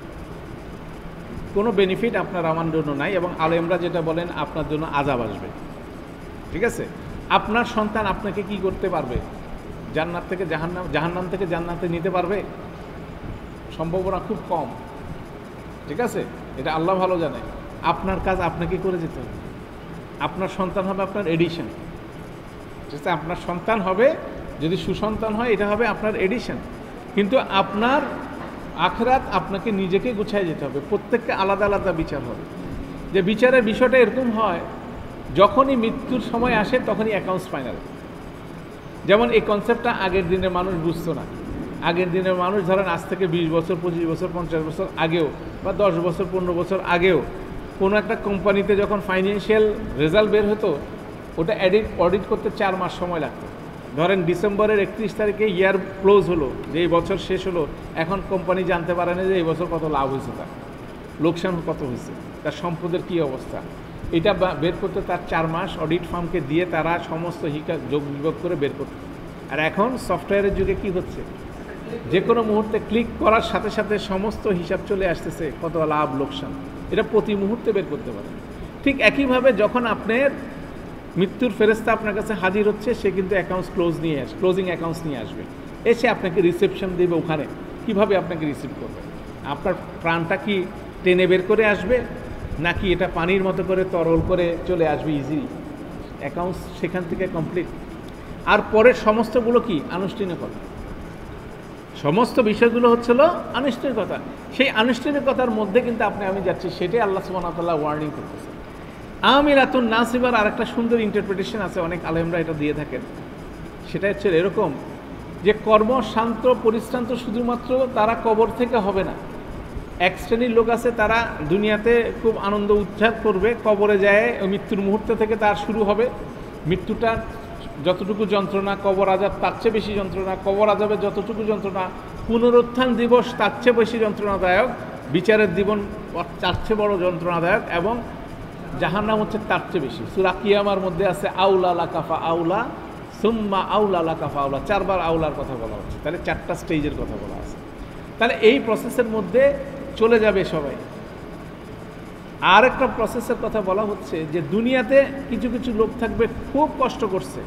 কোনো বেনিফিট আপনার আমার জন্য নাই, এবং আলেমরা যেটা বলেন আপনার জন্য আযাব আসবে। ঠিক আছে, আপনার সন্তান আপনাকে কি করতে পারবে, জান্নাত থেকে জাহান্নাম, জাহান্নাম থেকে জান্নাতে নিতে পারবে? সম্ভাবনা খুব কম। ঠিক আছে, এটা আল্লাহ ভালো জানে। আপনার কাজ আপনাকে করে যেতে হবে। আপনার সন্তান হবে আপনার এডিশন। ঠিক আছে, আপনার সন্তান হবে, যদি সুসন্তান হয় এটা হবে আপনার এডিশন। কিন্তু আপনার আখরাত আপনাকে নিজেকে গুছায় যেতে হবে। প্রত্যেককে আলাদা আলাদা বিচার হবে। যে বিচারের বিষয়টা এরকম হয়, যখনই মৃত্যুর সময় আসে তখনই অ্যাকাউন্টস ফাইনাল। যেমন এই কনসেপ্টটা আগের দিনের মানুষ বুঝতো না। আগের দিনের মানুষ ধরেন আজ থেকে বিশ বছর, পঁচিশ বছর, পঞ্চাশ বছর আগেও, বা দশ বছর, পনেরো বছর আগেও কোনো একটা কোম্পানিতে যখন ফাইন্যান্সিয়াল রেজাল্ট বের হতো, ওটা অডিট অডিট করতে চার মাস সময় লাগতো। ধরেন ডিসেম্বরের একত্রিশ তারিখে ইয়ার ক্লোজ হলো, যে এই বছর শেষ হলো, এখন কোম্পানি জানতে পারে না যে এই বছর কত লাভ হয়েছে, তার লোকসান কত হয়েছে, তার সম্পদের কী অবস্থা। এটা বের করতে তার চার মাস অডিট ফার্মকে দিয়ে তারা সমস্ত হিসাব যোগ বিয়োগ করে বের করত। আর এখন সফটওয়্যারের যুগে কি হচ্ছে, যে কোনো মুহূর্তে ক্লিক করার সাথে সাথে সমস্ত হিসাব চলে আসতেছে, কত লাভ লোকসান, এটা প্রতি মুহূর্তে বের করতে পারে। ঠিক একইভাবে যখন আপনার মৃত্যুর ফেরেশতা আপনার কাছে হাজির হচ্ছে, সে কিন্তু অ্যাকাউন্টস ক্লোজ নিয়ে আসবে, ক্লোজিং অ্যাকাউন্টস নিয়ে আসবে, এসে আপনাকে রিসেপশন দেবে। ওখানে কিভাবে আপনাকে রিসিভ করবে, আপনার প্রাণটা কি টেনে বের করে আসবে, নাকি এটা পানির মতো করে তরল করে চলে আসবে ইজি। সমস্ত বিষয়গুলো হচ্ছিল আনুষ্ঠানিকতা। সেই আনুষ্ঠানিকতার মধ্যে কিন্তু আপনি আমি যাচ্ছি, সেটাই আল্লাহ সুবহানাহু ওয়া তাআলা ওয়ার্নিং করতেছে। আমিরাতুন নাসিবার আর একটা সুন্দর ইন্টারপ্রিটেশন আছে, অনেক আলেমরা এটা দিয়ে থাকেন। সেটা হচ্ছে এরকম যে কর্ম শান্ত পরিশ্রান্ত শুধুমাত্র তারা কবর থেকে হবে না। এক শ্রেণীর লোক আছে, তারা দুনিয়াতে খুব আনন্দ উচ্ছ্বাস করবে, কবরে যায় মৃত্যুর মুহূর্ত থেকে তার শুরু হবে। মৃত্যুটা যতটুকু যন্ত্রণা, কবর আজাব তার চেয়ে বেশি যন্ত্রণা, কবর আজাবে যতটুকু যন্ত্রণা, পুনরুত্থান দিবস তার চেয়ে বেশি যন্ত্রণাদায়ক, বিচারের জীবন তার চেয়ে বড় যন্ত্রণাদায়ক, এবং জাহান্নাম হচ্ছে তার চেয়ে বেশি। সূরা কিয়ামার মধ্যে আছে আউলা লাকাফা আউলা সুম্মা আউলা লাকাফা আউলা, চারবার আউলার কথা বলা হচ্ছে। তাহলে চারটা স্টেজের কথা বলা আছে। তাহলে এই প্রসেসের মধ্যে চলে যাবে সবাই। আর একটা প্রসেসের কথা বলা হচ্ছে যে দুনিয়াতে কিছু কিছু লোক থাকবে খুব কষ্ট করছে,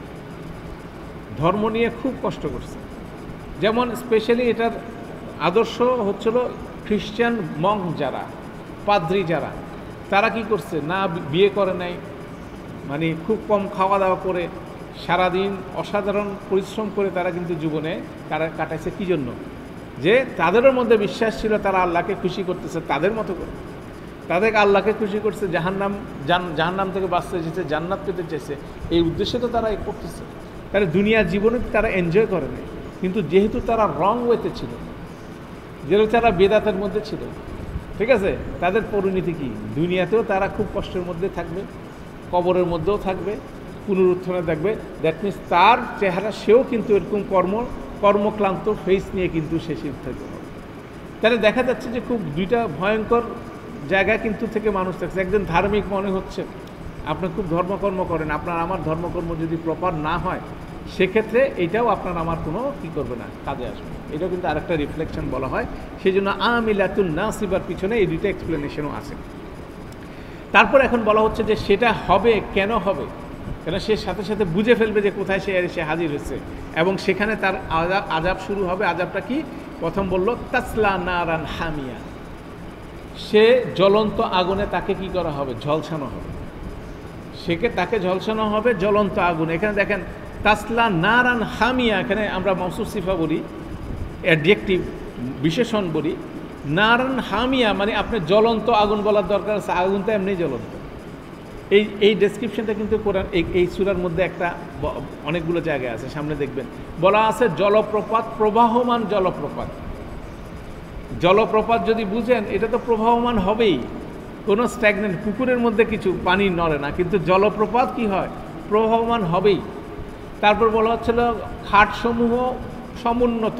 ধর্ম নিয়ে খুব কষ্ট করছে। যেমন স্পেশালি এটার আদর্শ হচ্ছিল খ্রিস্টান মঙ্ক যারা, পাদ্রী যারা, তারা কি করছে, না বিয়ে করে নাই, মানে খুব কম খাওয়া দাওয়া করে সারাদিন অসাধারণ পরিশ্রম করে তারা কিন্তু জীবনে তারা কাটাইছে। কী জন্য? যে তাদেরও মধ্যে বিশ্বাস ছিল তারা আল্লাহকে খুশি করতেছে তাদের মতো করে, তাদেরকে আল্লাহকে খুশি করছে, জাহান্নাম জান জাহান্নাম থেকে বাঁচতে চেয়েছে, জান্নাত পেতে চেয়েছে, এই উদ্দেশ্যে তো তারা করতেছে। তাহলে দুনিয়ার জীবনে তারা এনজয় করে নাই, কিন্তু যেহেতু তারা রং ওয়েতে ছিল, যেহেতু তারা বেদাতের মধ্যে ছিল, ঠিক আছে, তাদের পরিণতি কী? দুনিয়াতেও তারা খুব কষ্টের মধ্যে থাকবে, কবরের মধ্যেও থাকবে, পুনরুত্থানে থাকবে। দ্যাট মিনস তার চেহারা সেও কিন্তু এরকম কর্ম কর্মক্লান্ত ফেস নিয়ে কিন্তু সে থাকবে। তাহলে দেখা যাচ্ছে যে খুব দুইটা ভয়ঙ্কর জায়গা কিন্তু থেকে মানুষ থাকছে। একজন ধার্মিক মনে হচ্ছে, আপনি খুব ধর্মকর্ম করেন, আপনার আমার ধর্মকর্ম যদি প্রপার না হয় সেক্ষেত্রে এটাও আপনার আমার কোনো কী করবে না, কাজে আসবে। এটাও কিন্তু আরেকটা রিফ্লেকশন বলা হয়। সেই জন্য আমিলাতুন নাসিবার পিছনে এই দুইটা এক্সপ্লেনেশনও আছে। তারপর এখন বলা হচ্ছে যে সেটা হবে কেন হবে, কেন সে সাথে সাথে বুঝে ফেলবে যে কোথায় সে এসে হাজির হয়েছে, এবং সেখানে তার আজাব আজাব শুরু হবে। আজাবটা কি? প্রথম বলল তাসলা নারান হামিয়া, সে জ্বলন্ত আগুনে তাকে কি করা হবে? ঝলসানো হবে। সেকে তাকে ঝলসানো হবে জ্বলন্ত আগুনে। এখানে দেখেন তাসলা নারান হামিয়া, এখানে আমরা মওসুফ সিফা বলি, অ্যাডজেক্টিভ বিশেষণ বলি। নারান হামিয়া মানে আপনি জ্বলন্ত আগুন বলার দরকার আছে, আগুন তো এমনি জ্বলন্ত। এই এই ডেসক্রিপশনটা কিন্তু কোরআন এই এই সূরার মধ্যে একটা অনেকগুলো জায়গায় আছে, সামনে দেখবেন বলা আছে জলপ্রপাত, প্রবাহমান জলপ্রপাত। জলপ্রপাত যদি বুঝেন, এটা তো প্রবাহমান হবেই, কোনো স্ট্যাগনেন্ট পুকুরের মধ্যে কিছু পানি নড়ে না, কিন্তু জলপ্রপাত কি হয়? প্রবাহমান হবেই। তারপর বলা হচ্ছিল খাটসমূহ সমুন্নত,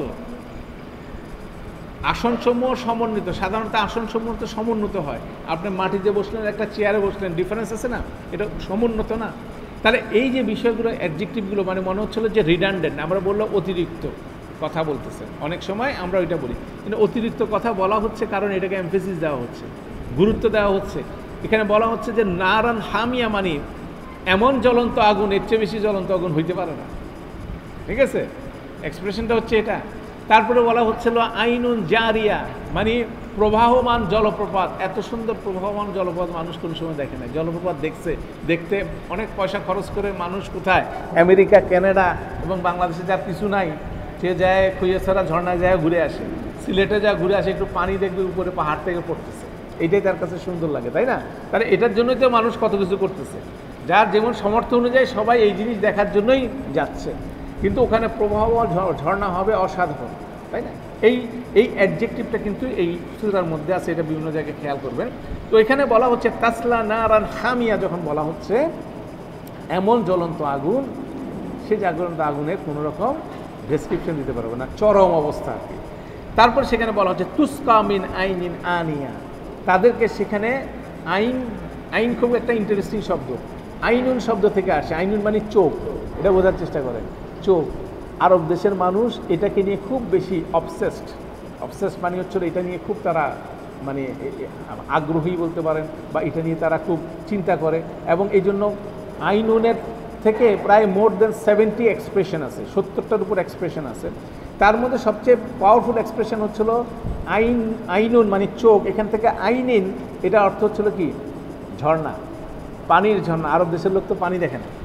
আসনসমূহ সমন্বিত। সাধারণত আসনসমূহ তো সমুন্নত হয়, আপনি মাটিতে বসলেন, একটা চেয়ারে বসলেন, ডিফারেন্স আছে না? এটা সমুন্নত না? তাহলে এই যে বিষয়গুলো, অ্যাডজেক্টিভগুলো, মানে মনে হচ্ছিল যে রিডান্ডেন্ট, আমরা বললাম অতিরিক্ত কথা বলতেছে। অনেক সময় আমরা ওইটা বলি, কিন্তু অতিরিক্ত কথা বলা হচ্ছে কারণ এটাকে এমফেসিস দেওয়া হচ্ছে, গুরুত্ব দেওয়া হচ্ছে। এখানে বলা হচ্ছে যে নারান হামিয়া মানে এমন জ্বলন্ত আগুন, এর চেয়ে বেশি জ্বলন্ত আগুন হইতে পারে না। ঠিক আছে, এক্সপ্রেশনটা হচ্ছে এটা। তারপরে বলা হচ্ছিল আইনুন জারিয়া মানে প্রবাহমান জলপ্রপাত। এত সুন্দর প্রবাহমান জলপ্রপাত মানুষ কোনো সময় দেখে না। জলপ্রপাত দেখছে, দেখতে অনেক পয়সা খরচ করে মানুষ কোথায়, আমেরিকা, কানাডা এবং বাংলাদেশে যার কিছু নাই, সে যায় খুঁজেছাড়া ঝর্ণায় যায় ঘুরে আসে, সিলেটে যা ঘুরে আসে, একটু পানি দেখবে উপরে পাহাড় থেকে পড়তেছে, এইটাই তার কাছে সুন্দর লাগে, তাই না? তাহলে এটার জন্যই তো মানুষ কত কিছু করতেছে, যার যেমন সামর্থ্য অনুযায়ী সবাই এই জিনিস দেখার জন্যই যাচ্ছে। কিন্তু ওখানে প্রবাহ ঝর্ণা হবে অসাধারণ, তাই না? এই এই অ্যাডজেক্টিভটা কিন্তু এই সূরার মধ্যে আছে, এটা বিভিন্ন জায়গায় খেয়াল করবেন। তো এখানে বলা হচ্ছে তাসলা নারান হামিয়া, যখন বলা হচ্ছে এমন জ্বলন্ত আগুন, সে জ্বলন্ত আগুনের কোনো রকম ডেসক্রিপশন দিতে পারবে না, চরম অবস্থা আর কি। তারপর সেখানে বলা হচ্ছে তুস্কা মিন আইনিন আনিয়া, তাদেরকে সেখানে আইন, আইন খুব একটা ইন্টারেস্টিং শব্দ, আইনুন শব্দ থেকে আসে। আইনুন মানে চোখ, এটা বোঝার চেষ্টা করেন, চোখ। আরব দেশের মানুষ এটাকে নিয়ে খুব বেশি অবসেসড, অবসেসড মানে হচ্ছে এটা নিয়ে খুব তারা মানে আগ্রহী বলতে পারেন, বা এটা নিয়ে তারা খুব চিন্তা করে। এবং এই জন্য আইনুনের থেকে প্রায় মোর দেন সেভেন্টি এক্সপ্রেশন আছে, সত্তরটার উপর এক্সপ্রেশন আছে। তার মধ্যে সবচেয়ে পাওয়ারফুল এক্সপ্রেশন হচ্ছিল আইন, আইনুন মানে চোখ। এখান থেকে আইনিন, এটা অর্থ হচ্ছিল কি? ঝর্ণা, পানির ঝর্ণা। আরব দেশের লোক তো পানি দেখে না,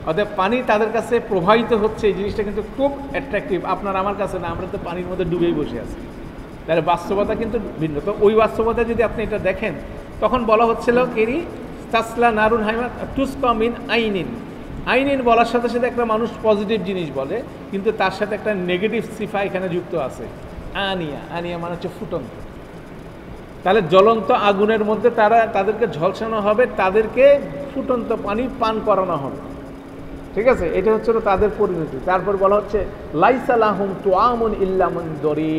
অতএব পানি তাদের কাছে প্রবাহিত হচ্ছে, এই জিনিসটা কিন্তু খুব অ্যাট্রাকটিভ। আপনার আমার কাছে না, আমরা তো পানির মধ্যে ডুবেই বসে আছি। তাহলে বাস্তবতা কিন্তু ভিন্ন। তো ওই বাস্তবতা যদি আপনি এটা দেখেন, তখন বলা হচ্ছিল কেরি তাসলা নারুন হাইমা টুসকা মিন আইনিন। আইনিন বলার সাথে সাথে একটা মানুষ পজিটিভ জিনিস বলে, কিন্তু তার সাথে একটা নেগেটিভ সিফা এখানে যুক্ত আছে। আনিয়া, আনিয়া মানে হচ্ছে ফুটন্ত। তাহলে জ্বলন্ত আগুনের মধ্যে তারা তাদেরকে ঝলসানো হবে, তাদেরকে ফুটন্ত পানি পান করানো হবে। ঠিক আছে, এটা হচ্ছে তাদের পরিণতি। তারপর বলা হচ্ছে লাইসা লাহুম তুআমুন ইল্লা মিন দরি।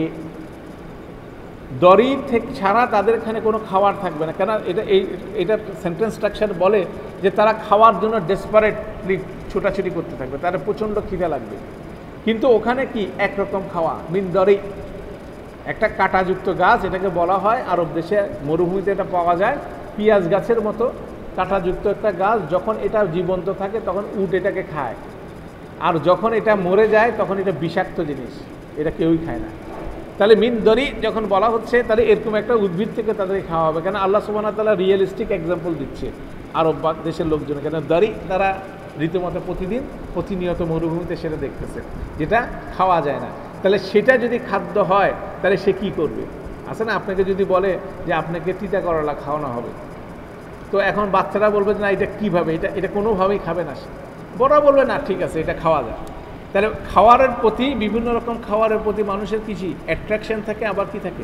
দরি থেকে ছাড়া তাদের এখানে কোনো খাবার থাকবে না। কেন এটা এই এটা সেন্টেন্স স্ট্রাকচার বলে যে তারা খাওয়ার জন্য ডেসপারেটলি ছোটাছুটি করতে থাকবে, তাদের প্রচণ্ড খিদে লাগবে। কিন্তু ওখানে কি একরকম খাওয়া, মিন দরি, একটা কাঁটাযুক্ত গাছ, এটাকে বলা হয় আরব দেশে মরুভূমিতে এটা পাওয়া যায়, পিঁয়াজ গাছের মতো কাঁটাযুক্ত একটা গাছ। যখন এটা জীবন্ত থাকে তখন উট এটাকে খায়, আর যখন এটা মরে যায় তখন এটা বিষাক্ত জিনিস, এটা কেউই খায় না। তাহলে মিন দরি যখন বলা হচ্ছে, তাহলে এরকম একটা উদ্ভিদ থেকে তাদেরকে খাওয়া হবে। কেন আল্লাহ সুবহানাহু ওয়া তাআলা রিয়েলিস্টিক এক্সাম্পল দিচ্ছে আরব দেশের লোকজন। কেন দরি তারা রীতিমতো প্রতিদিন প্রতিনিয়ত মরুভূমিতে সেটা দেখতেছে, যেটা খাওয়া যায় না। তাহলে সেটা যদি খাদ্য হয় তাহলে সে কী করবে? আছে না, আপনাকে যদি বলে যে আপনাকে তিতা করলা খাওয়ানো হবে, তো এখন বাচ্চারা বলবে যে না এটা কীভাবে, এটা এটা কোনোভাবেই খাবে না। সে বড়রা বলবে না ঠিক আছে এটা খাওয়া যায়। তাহলে খাওয়ারের প্রতি, বিভিন্ন রকম খাওয়ারের প্রতি মানুষের কিছু অ্যাট্রাকশন থাকে, আবার কি থাকে,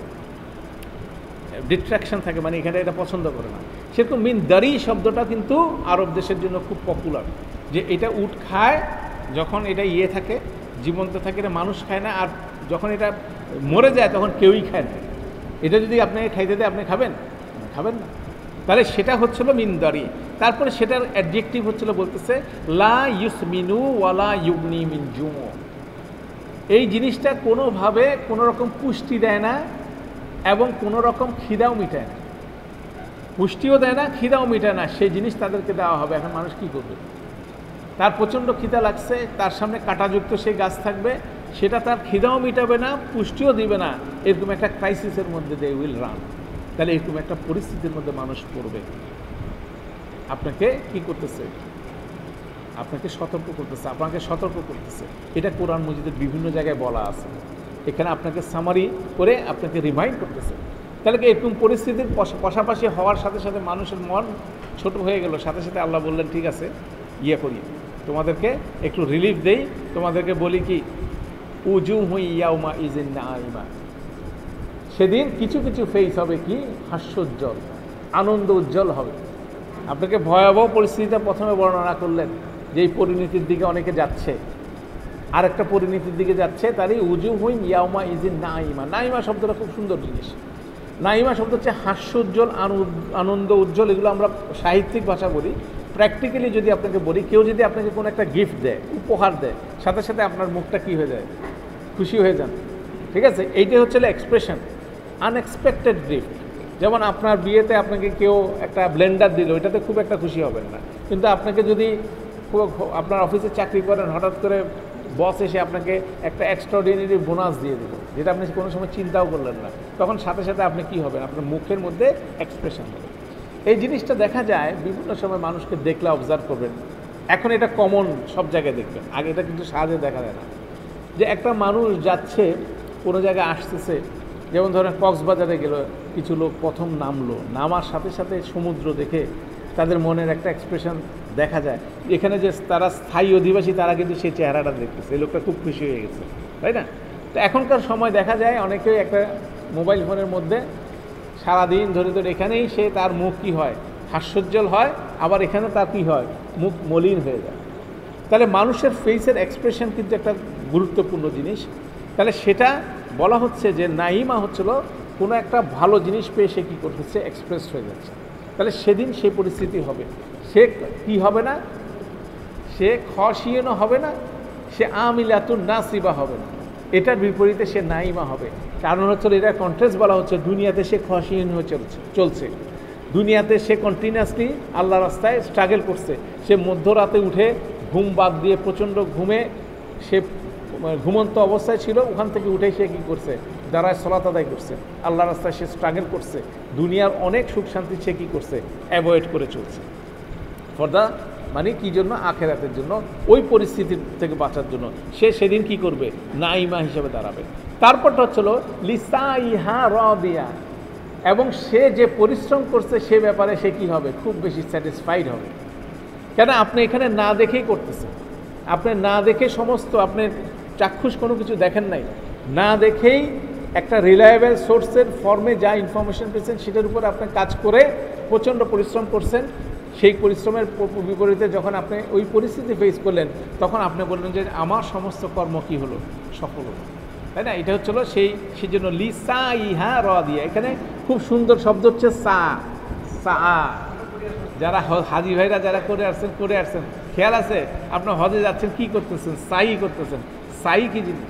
ডিস্ট্রাকশন থাকে, মানে এখানে এটা পছন্দ করে না। সেরকম মিন দারি শব্দটা কিন্তু আরব দেশের জন্য খুব পপুলার, যে এটা উট খায় যখন এটা ইয়ে থাকে, জীবন্ত থাকে, এটা মানুষ খায় না, আর যখন এটা মরে যায় তখন কেউই খায় না। এটা যদি আপনাকে খাইতে দেয় আপনি খাবেন? খাবেন না। তাহলে সেটা হচ্ছিল মিন দারি। তারপরে সেটার অ্যাডজেক্টিভ হচ্ছিল, বলতেছে লা ইউসমিনু ওয়ালা ইউগনি মিন জু। এই জিনিসটা কোনোভাবে কোনো রকম পুষ্টি দেয় না এবং কোনো রকম খিদাও মিটায় না। পুষ্টিও দেয় না, খিদাও মিটায় না, সেই জিনিস তাদেরকে দেওয়া হবে। এখন মানুষ কি করবে? তার প্রচণ্ড খিদা লাগছে, তার সামনে কাঁটাযুক্ত সেই গাছ থাকবে, সেটা তার খিদাও মিটাবে না, পুষ্টিও দিবে না, এরকম একটা ক্রাইসিসের মধ্যে দে উইল রান। তাহলে এরকম একটা পরিস্থিতির মধ্যে মানুষ পড়বে। আপনাকে কি করতেছে? আপনাকে সতর্ক করতেছে, আপনাকে সতর্ক করতেছে। এটা কোরআন মজিদের বিভিন্ন জায়গায় বলা আছে, এখানে আপনাকে সামারি করে আপনাকে রিমাইন্ড করতেছে। তাহলে কি এরকম পরিস্থিতির পাশাপাশি হওয়ার সাথে সাথে মানুষের মন ছোট হয়ে গেল, সাথে সাথে আল্লাহ বললেন ঠিক আছে ইয়ে করি, তোমাদেরকে একটু রিলিফ দেই, তোমাদেরকে বলি কি উজু হুই ইয়াউমা ইজিন নাইমা। সেদিন কিছু কিছু ফেস হবে কি হাস্যোজ্জ্বল, আনন্দ উজ্জ্বল হবে। আপনাকে ভয়াবহ পরিস্থিতিটা প্রথমে বর্ণনা করলেন, যে এই পরিণতির দিকে অনেকে যাচ্ছে, আর একটা পরিণতির দিকে যাচ্ছে, তারই উজু হুইন ইয়াউমা ইজিন নাইমা। নাইমা শব্দটা খুব সুন্দর জিনিস। নাইমা শব্দ হচ্ছে হাস্যোজ্জ্বল, আনন্দ উজ্জ্বল। এগুলো আমরা সাহিত্যিক ভাষা বলি। প্র্যাকটিক্যালি যদি আপনাকে বলি, কেউ যদি আপনাকে কোনো একটা গিফট দেয়, উপহার দেয়, সাথে সাথে আপনার মুখটা কী হয়ে যায়? খুশি হয়ে যান। ঠিক আছে, এইটাই হচ্ছে এক্সপ্রেশন, আনএক্সপেক্টেড গিফট। যেমন আপনার বিয়েতে আপনাকে কেউ একটা ব্লেন্ডার দিল, এটাতে খুব একটা খুশি হবেন না। কিন্তু আপনাকে যদি আপনার অফিসে চাকরি করেন, হঠাৎ করে বস এসে আপনাকে একটা এক্সট্রাঅর্ডিনারি বোনাস দিয়ে দিল, যেটা আপনি কোনো সময় চিন্তাও করলেন না, তখন সাথে সাথে আপনি কি হবেন? আপনার মুখের মধ্যে এক্সপ্রেশন হবে। এই জিনিসটা দেখা যায় বিভিন্ন সময়, মানুষকে দেখলে অবজার্ভ করবেন। এখন এটা কমন, সব জায়গায় দেখবেন, আগে এটা কিন্তু সাহায্যে দেখা যায় না। যে একটা মানুষ যাচ্ছে কোনো জায়গায় আসতেছে, যেমন ধরেন কক্সবাজারে গেল, কিছু লোক প্রথম নামলো, নামার সাথে সাথে সমুদ্র দেখে তাদের মনের একটা এক্সপ্রেশন দেখা যায়। এখানে যে তারা স্থায়ী অধিবাসী, তারা কিন্তু সেই চেহারাটা দেখতেছে, এই লোকটা খুব খুশি হয়ে গেছে, তাই না? তো এখনকার সময় দেখা যায় অনেকেই একটা মোবাইল ফোনের মধ্যে সারাদিন ধরে ধরে এখানেই সে তার মুখ কী হয়? হাস্যোজ্জ্বল হয়, আবার এখানে তার কী হয়? মুখ মলিন হয়ে যায়। তাহলে মানুষের ফেসের এক্সপ্রেশন কিন্তু একটা গুরুত্বপূর্ণ জিনিস। তাহলে সেটা বলা হচ্ছে যে নাইমা হচ্ছিল কোনো একটা ভালো জিনিস পেয়ে সে কী করতেছে? এক্সপ্রেস হয়ে যাচ্ছে। তাহলে সেদিন সেই পরিস্থিতি হবে। সে কি হবে না? সে খসিয়েনও হবে না, সে আমিলাতুন নাসিবা হবে না, এটার বিপরীতে সে নাইমা হবে। কারণ হচ্ছে এটা কন্ট্রাস্ট বলা হচ্ছে, দুনিয়াতে সে খসিয়েন হয়ে চলছে চলছে দুনিয়াতে সে কন্টিনিউয়াসলি আল্লাহ রাস্তায় স্ট্রাগল করছে। সে মধ্যরাতে উঠে ঘুম বাদ দিয়ে, প্রচণ্ড ঘুমে সে ঘুমন্ত অবস্থায় ছিল, ওখান থেকে উঠে সে কী করছে? দাঁড়ায় সলাত আদায় করছে, আল্লাহ রাস্তায় সে স্ট্রাগল করছে, দুনিয়ার অনেক সুখ শান্তি সে কী করছে? অ্যাভয়েড করে চলছে ফর দ্য মানে কি জন্য? আখেরাতের জন্য, ওই পরিস্থিতি থেকে বাঁচার জন্য সে সেদিন কি করবে? নাইমা হিসেবে দাঁড়াবে। তারপরটা হচ্ছিল লিসাইহা রাদিয়া, এবং সে যে পরিশ্রম করছে সে ব্যাপারে সে কি হবে? খুব বেশি স্যাটিসফাইড হবে। কেন? আপনি এখানে না দেখেই করতেছেন, আপনি না দেখে সমস্ত, আপনি চাক্ষুষ কোনো কিছু দেখেন নাই, না দেখেই একটা রিলায়েবল সোর্সের ফর্মে যা ইনফরমেশন পেয়েছেন সেটার উপর আপনি কাজ করে প্রচণ্ড পরিশ্রম করছেন। সেই পরিশ্রমের বিপরীতে যখন আপনি ওই পরিস্থিতি ফেস করলেন, তখন আপনি বললেন যে আমার সমস্ত কর্ম কী হলো? সফল হলো, তাই না? এটা হচ্ছিল সেই সেই জন্য লিসা ইহা র দিয়ে, এখানে খুব সুন্দর শব্দ হচ্ছে সা সা। যারা হাজি ভাইরা যারা করে আসছেন করে আসছেন খেয়াল আছে? আপনার হজে যাচ্ছেন, কি করতেছেন? সাই করতেছেন। সাই কি জিনিস?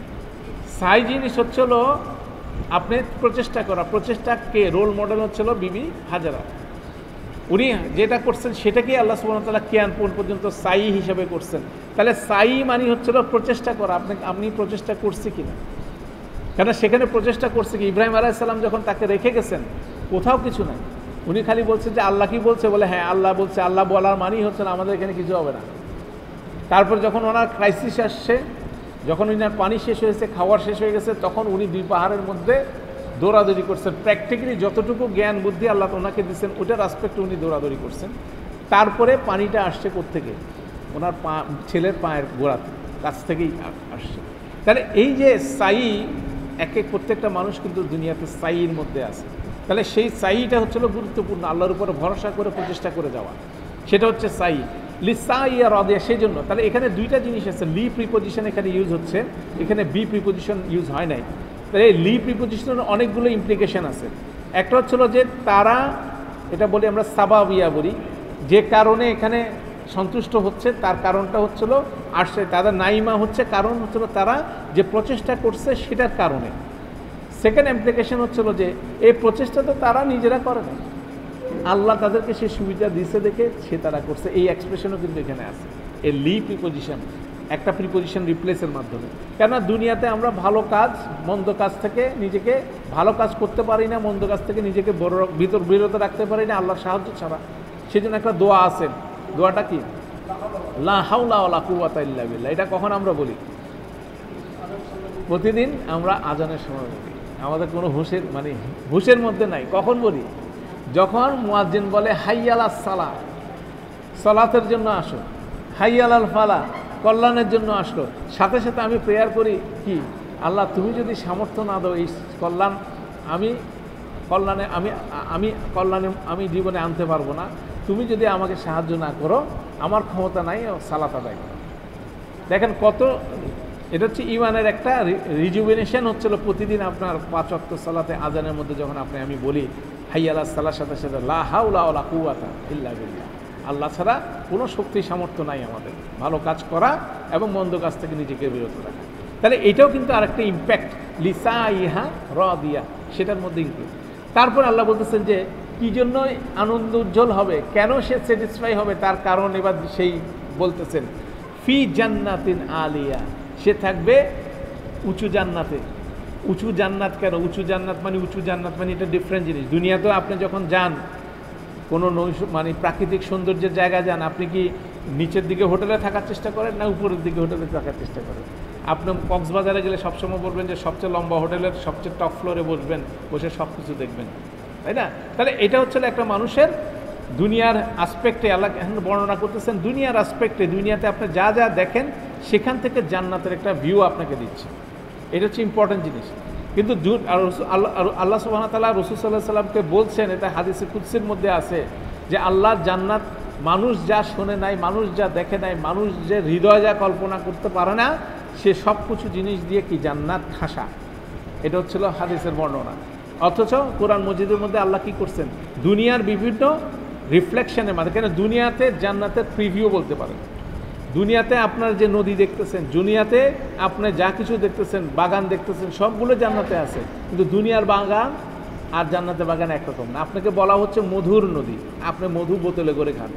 সাই জিনিস হচ্ছিল আপনি প্রচেষ্টা করা। প্রচেষ্টাকে রোল মডেল হচ্ছিল বিবি হাজারা। উনি যেটা করছেন সেটাকেই আল্লাহ সুবহানাহু ওয়া তাআলা কিয়ামত পর্যন্ত সাই হিসেবে করছেন। তাহলে সাই মানে হচ্ছিল প্রচেষ্টা করা। আপনি আপনি প্রচেষ্টা করছে কিনা? কেন সেখানে প্রচেষ্টা করছে কি? ইব্রাহিম আলাইহিস সালাম যখন তাকে রেখে গেছেন, কোথাও কিছু নাই, উনি খালি বলছেন যে আল্লাহ কি বলছে? বলে হ্যাঁ আল্লাহ বলছে। আল্লাহ বলার মানেই হচ্ছে না আমাদের এখানে কিছু হবে না। তারপর যখন ওনার ক্রাইসিস আসছে, যখন ওনার পানি শেষ হয়েছে, খাওয়ার শেষ হয়ে গেছে, তখন উনি দুই পাহাড়ের মধ্যে দৌড়াদৌড়ি করছেন। প্র্যাকটিক্যালি যতটুকু জ্ঞান বুদ্ধি আল্লাহ ওনাকে দিচ্ছেন ওটার আসপেক্টে উনি দৌড়াদৌড়ি করছেন। তারপরে পানিটা আসছে কোত্থেকে? ওনার পা ছেলের পায়ের গোড়াতে কাছ থেকেই আসছে। তাহলে এই যে সাই, এক এক প্রত্যেকটা মানুষ কিন্তু দুনিয়াতে সাইয়ের মধ্যে আছে। তাহলে সেই সাইটা হচ্ছিল গুরুত্বপূর্ণ, আল্লাহর উপরে ভরসা করে প্রচেষ্টা করে যাওয়া, সেটা হচ্ছে সাই। লিসাইয়া রাদিয়া, সেই জন্য তাহলে এখানে দুইটা জিনিস আছে। লি প্রিপোজিশন এখানে ইউজ হচ্ছে, এখানে বি প্রিপোজিশন ইউজ হয় নাই। তাহলে এই লি প্রিপোজিশনের অনেকগুলো ইমপ্লিকেশন আছে। একটা হচ্ছিল যে তারা, এটা বলি আমরা সাবাবিয়া বলি, যে কারণে এখানে সন্তুষ্ট হচ্ছে তার কারণটা হচ্ছিল আসছে, তাদের নাইমা হচ্ছে কারণ হচ্ছিল তারা যে প্রচেষ্টা করছে সেটার কারণে। সেকেন্ড ইমপ্লিকেশন হচ্ছিল যে এই প্রচেষ্টা তো তারা নিজেরা করে না, আল্লাহ তাদেরকে সে সুবিধা দিছে দেখে সে তারা করছে। এই এক্সপ্রেশনও কিন্তু এখানে আছে, এই লি প্রিপোজিশন, একটা প্রিপোজিশন রিপ্লেসের মাধ্যমে। কেননা দুনিয়াতে আমরা ভালো কাজ মন্দ কাজ থেকে নিজেকে, ভালো কাজ করতে পারি না, মন্দ কাজ থেকে নিজেকে বড় ভিতর বিরত রাখতে পারি না আল্লাহর সাহায্য ছাড়া। সেই জন্য একটা দোয়া আছে, দোয়াটা কি? লা হাওলা ওয়ালা কুওয়াতা ইল্লা বিল্লাহ। এটা কখন আমরা বলি? প্রতিদিন আমরা আজানের সময় বলি। আমাদের কোনো হুঁশের মানে হুঁশের মধ্যে নাই। কখন বলি? যখন মুয়াজ্জিন বলে হাইয়ালাস সালাহ, সালাতের জন্য আসো, হাইয়ালাল ফালা, কল্যাণের জন্য আসলো, সাথে সাথে আমি প্রেয়ার করি কি? আল্লাহ তুমি যদি সামর্থ্য না দাও এই কল্যাণ আমি কল্যাণে আমি আমি কল্যাণে আমি জীবনে আনতে পারবো না, তুমি যদি আমাকে সাহায্য না করো, আমার ক্ষমতা নাই সালাত আদায় করো। দেখেন কত, এটা হচ্ছে ইমানের একটা রিজুভিনেশন হচ্ছিল। প্রতিদিন আপনার পাঁচ ওয়াক্ত সালাতে আজানের মধ্যে যখন আপনি আমি বলি হাইয়ালাস সালার সাথে সাথে লা হাওলা ওয়ালা কুওয়াতা ইল্লা বিল্লাহ, আল্লাহ ছাড়া কোনো শক্তি সামর্থ্য নাই আমাদের ভালো কাজ করা এবং মন্দ কাজ থেকে নিজেকে বিরত রাখা। তাহলে এটাও কিন্তু আরেকটা ইম্প্যাক্ট, লিসা ইহা র দিয়া, সেটার মধ্যে ইনক্লুড। তারপর আল্লাহ বলতেছেন যে কী জন্য আনন্দ উজ্জ্বল হবে, কেন সে স্যাটিসফাই হবে, তার কারণ এবার সেই বলতেছেন ফি জান্নাতিন আলিয়া, সে থাকবে উঁচু জান্নাতে। উঁচু জান্নাত কেন? উঁচু জান্নাত মানে উঁচু জান্নাত মানে এটা ডিফারেন্ট জিনিস। দুনিয়াতেও আপনি যখন যান কোনো নৈশ মানে প্রাকৃতিক সৌন্দর্যের জায়গায় যান, আপনি কি নিচের দিকে হোটেলে থাকার চেষ্টা করেন না উপরের দিকে হোটেলে থাকার চেষ্টা করেন? আপনি কক্সবাজারে গেলে সবসময় বলবেন যে সবচেয়ে লম্বা হোটেলের সবচেয়ে টপ ফ্লোরে বসবেন, বসে সব কিছু দেখবেন, তাই না? তাহলে এটা হচ্ছে একটা মানুষের দুনিয়ার আসপেক্টে আল্লাহ এখন বর্ণনা করতেছেন। দুনিয়ার আসপেক্টে, দুনিয়াতে আপনি যা যা দেখেন সেখান থেকে জান্নাতের একটা ভিউ আপনাকে দিচ্ছে। এটা হচ্ছে ইম্পর্টেন্ট জিনিস। কিন্তু আল্লাহ আল্লাহ সুবহানাহু ওয়া তাআলা রাসূল সাল্লাল্লাহু আলাইহি সাল্লামকে বলছেন, এটা হাদিসে কুদসির মধ্যে আছে যে আল্লাহ জান্নাত মানুষ যা শোনে নাই, মানুষ যা দেখে নাই, মানুষ যে হৃদয় যা কল্পনা করতে পারে না, সে সব কিছু জিনিস দিয়ে কি জান্নাত ঠাসা। এটা হচ্ছিল হাদিসের বর্ণনা। অথচ কোরআন মজিদের মধ্যে আল্লাহ কি করছেন? দুনিয়ার বিভিন্ন রিফ্লেকশনের মাধ্যমে, কেন দুনিয়াতে জান্নাতের প্রিভিউ বলতে পারেন। দুনিয়াতে আপনার যে নদী দেখতেছেন, দুনিয়াতে আপনি যা কিছু দেখতেছেন, বাগান দেখতেছেন, সবগুলো জান্নাতে আছে। কিন্তু দুনিয়ার বাগান আর জান্নাতের বাগান একরকম না। আপনাকে বলা হচ্ছে মধুর নদী, আপনি মধু বোতলে করে খান।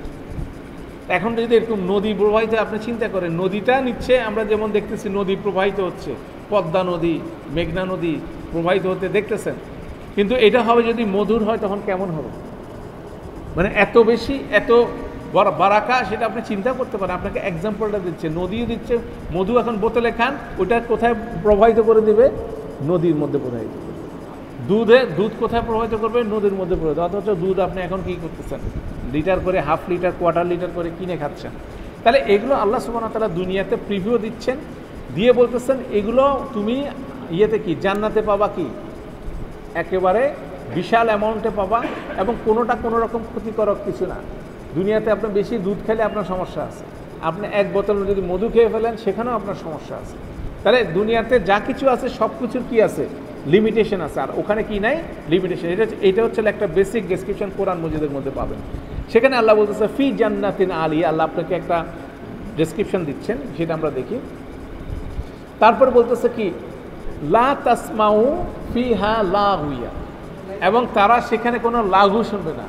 এখন যদি এরকম নদী প্রবাহিত আপনি চিন্তা করেন, নদীটা নিচ্ছে, আমরা যেমন দেখতেছি নদী প্রবাহিত হচ্ছে, পদ্মা নদী, মেঘনা নদী প্রবাহিত হতে দেখতেছেন, কিন্তু এটা হবে যদি মধুর হয় তখন কেমন হবে? মানে এত বেশি, এত বারাকা সেটা আপনি চিন্তা করতে পারেন। আপনাকে এক্সাম্পলটা দিচ্ছে, নদীও দিচ্ছে। মধু এখন বোতলে খান, ওইটা কোথায় প্রবাহিত করে দেবে? নদীর মধ্যে প্রবাহিত করবে। দুধে দুধ কোথায় প্রবাহিত করবে? নদীর মধ্যে প্রবাহিত। অথচ দুধ আপনি এখন কী করতেছেন? লিটার করে, হাফ লিটার, কোয়ার্টার লিটার করে কিনে খাচ্ছেন। তাহলে এগুলো আল্লাহ সুবহানাহু ওয়া তাআলা দুনিয়াতে প্রিভিউ দিচ্ছেন, দিয়ে বলতেছেন এগুলো তুমি ইয়েতে কি জান্নাতে পাবা, কি একেবারে বিশাল অ্যামাউন্টে পাবা, এবং কোনোটা কোনো রকম ক্ষতিকারক কিছু না। দুনিয়াতে আপনি বেশি দুধ খেলে আপনার সমস্যা আছে, আপনি এক বোতল যদি মধু খেয়ে ফেলেন সেখানেও আপনার সমস্যা আছে। তাহলে দুনিয়াতে যা কিছু আছে সব কিছুর কী আছে? লিমিটেশন আছে। আর ওখানে কি নাই? লিমিটেশন। এটা এটা হচ্ছে একটা বেসিক ডেসক্রিপশন কোরআন মজিদের মধ্যে পাবেন। সেখানে আল্লাহ বলতেছে ফি জান্নাতিন আলিয়া, আল্লাহ আপনাকে একটা ডেসক্রিপশন দিচ্ছেন, সেটা আমরা দেখি। তারপর বলতেছে কি, লা তাসমাউ ফিহা লাগুইয়া, এবং তারা সেখানে কোনো লাগু শুনবে না।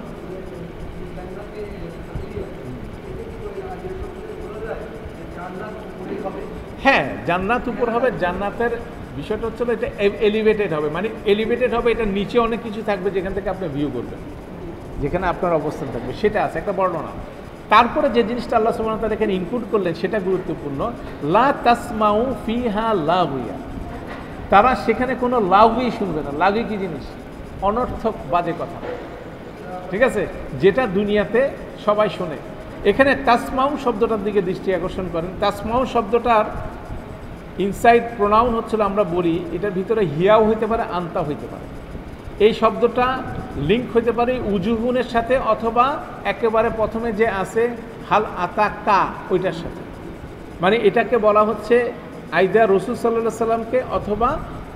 হ্যাঁ, জান্নাত উপর হবে। জান্নাতের বিষয়টা হচ্ছে এটা এলিভেটেড হবে, মানে এলিভেটেড হবে, এটা নিচে অনেক কিছু থাকবে যেখান থেকে আপনি ভিউ করবেন, যেখানে আপনার অবস্থান থাকবে, সেটা আছে একটা বর্ণনা। তারপরে যে জিনিসটা আল্লাহ সুবহানাহু ওয়া তাআলা এখানে ইনক্লুড করলেন সেটা গুরুত্বপূর্ণ। লা তাসমাউ ফিহা লাগুইয়া, তারা সেখানে কোনো লাগুই শুনবে না। লাগুই কি জিনিস? অনর্থক বাজে কথা, ঠিক আছে, যেটা দুনিয়াতে সবাই শোনে। এখানে তাসমাউ শব্দটার দিকে দৃষ্টি আকর্ষণ করেন। তাসমাউ শব্দটার ইনসাইড প্রোনাউন হচ্ছিল, আমরা বলি এটার ভিতরে হিয়াও হইতে পারে, আন্তা হইতে পারে। এই শব্দটা লিঙ্ক হইতে পারে উজুহুনের সাথে, অথবা একেবারে প্রথমে যে আছে হাল আতা কা, ওইটার সাথে। মানে এটাকে বলা হচ্ছে আইদা রাসূল সাল্লাল্লাহু আলাইহি সাল্লামকে, অথবা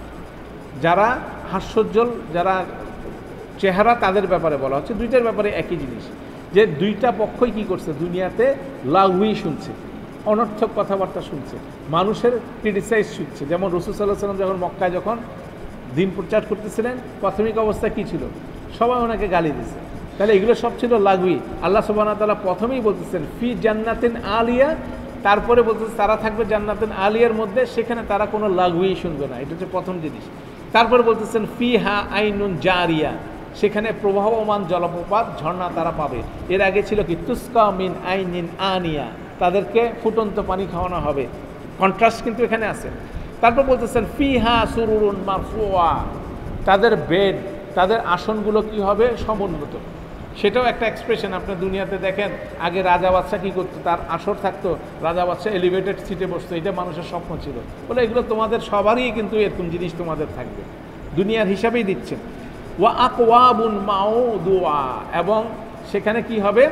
যারা হাস্যোজ্জ্বল, যারা চেহারা, তাদের ব্যাপারে বলা হচ্ছে। দুইটার ব্যাপারে একই জিনিস, যে দুইটা পক্ষই কি করছে? দুনিয়াতে লাগুই শুনছে, অনর্থক কথাবার্তা শুনছে, মানুষের ক্রিটিসাইজ শুনছে। যেমন রাসূল সাল্লাল্লাহু আলাইহি সাল্লাম যখন মক্কায় যখন দিন প্রচার করতেছিলেন, প্রাথমিক অবস্থা কি ছিল? সবাই ওনাকে গালি দিচ্ছে। তাহলে এগুলো সব ছিল লাগুই। আল্লাহ সুবহানাহু ওয়া তাআলা প্রথমেই বলতেছেন ফি জান্নাতিন আলিয়া, তারপরে বলতেছে তারা থাকবে জান্নাতিন আলিয়ার মধ্যে, সেখানে তারা কোনো লাগুই শুনবে না। এটা হচ্ছে প্রথম জিনিস। তারপরে বলতেছেন ফিহা আইনুন জারিয়া, সেখানে প্রবাহমান জলপ্রপাত, ঝর্ণা তারা পাবে। এর আগে ছিল কি? তুসকা মিন আইনিন আনিয়া, তাদেরকে ফুটন্ত পানি খাওয়ানো হবে। কন্ট্রাস্ট কিন্তু এখানে আছে। তারপর বলতেছেন ফিহা সুরুরুন মারফুয়া, তাদের বেড, তাদের আসনগুলো কি হবে? সমুন্নত। সেটাও একটা এক্সপ্রেশন। আপনি দুনিয়াতে দেখেন, আগে রাজা বাদশা কী করতো? তার আসর থাকতো, রাজা বাদশা এলিভেটেড সিটে বসতো। এটা মানুষের স্বপ্ন ছিল। বলে এগুলো তোমাদের সবারই কিন্তু এরকম জিনিস তোমাদের থাকবে, দুনিয়ার হিসাবেই দিচ্ছেন। ওয়া আকওয়াবুন মাউদুয়া, এবং সেখানে কি হবে?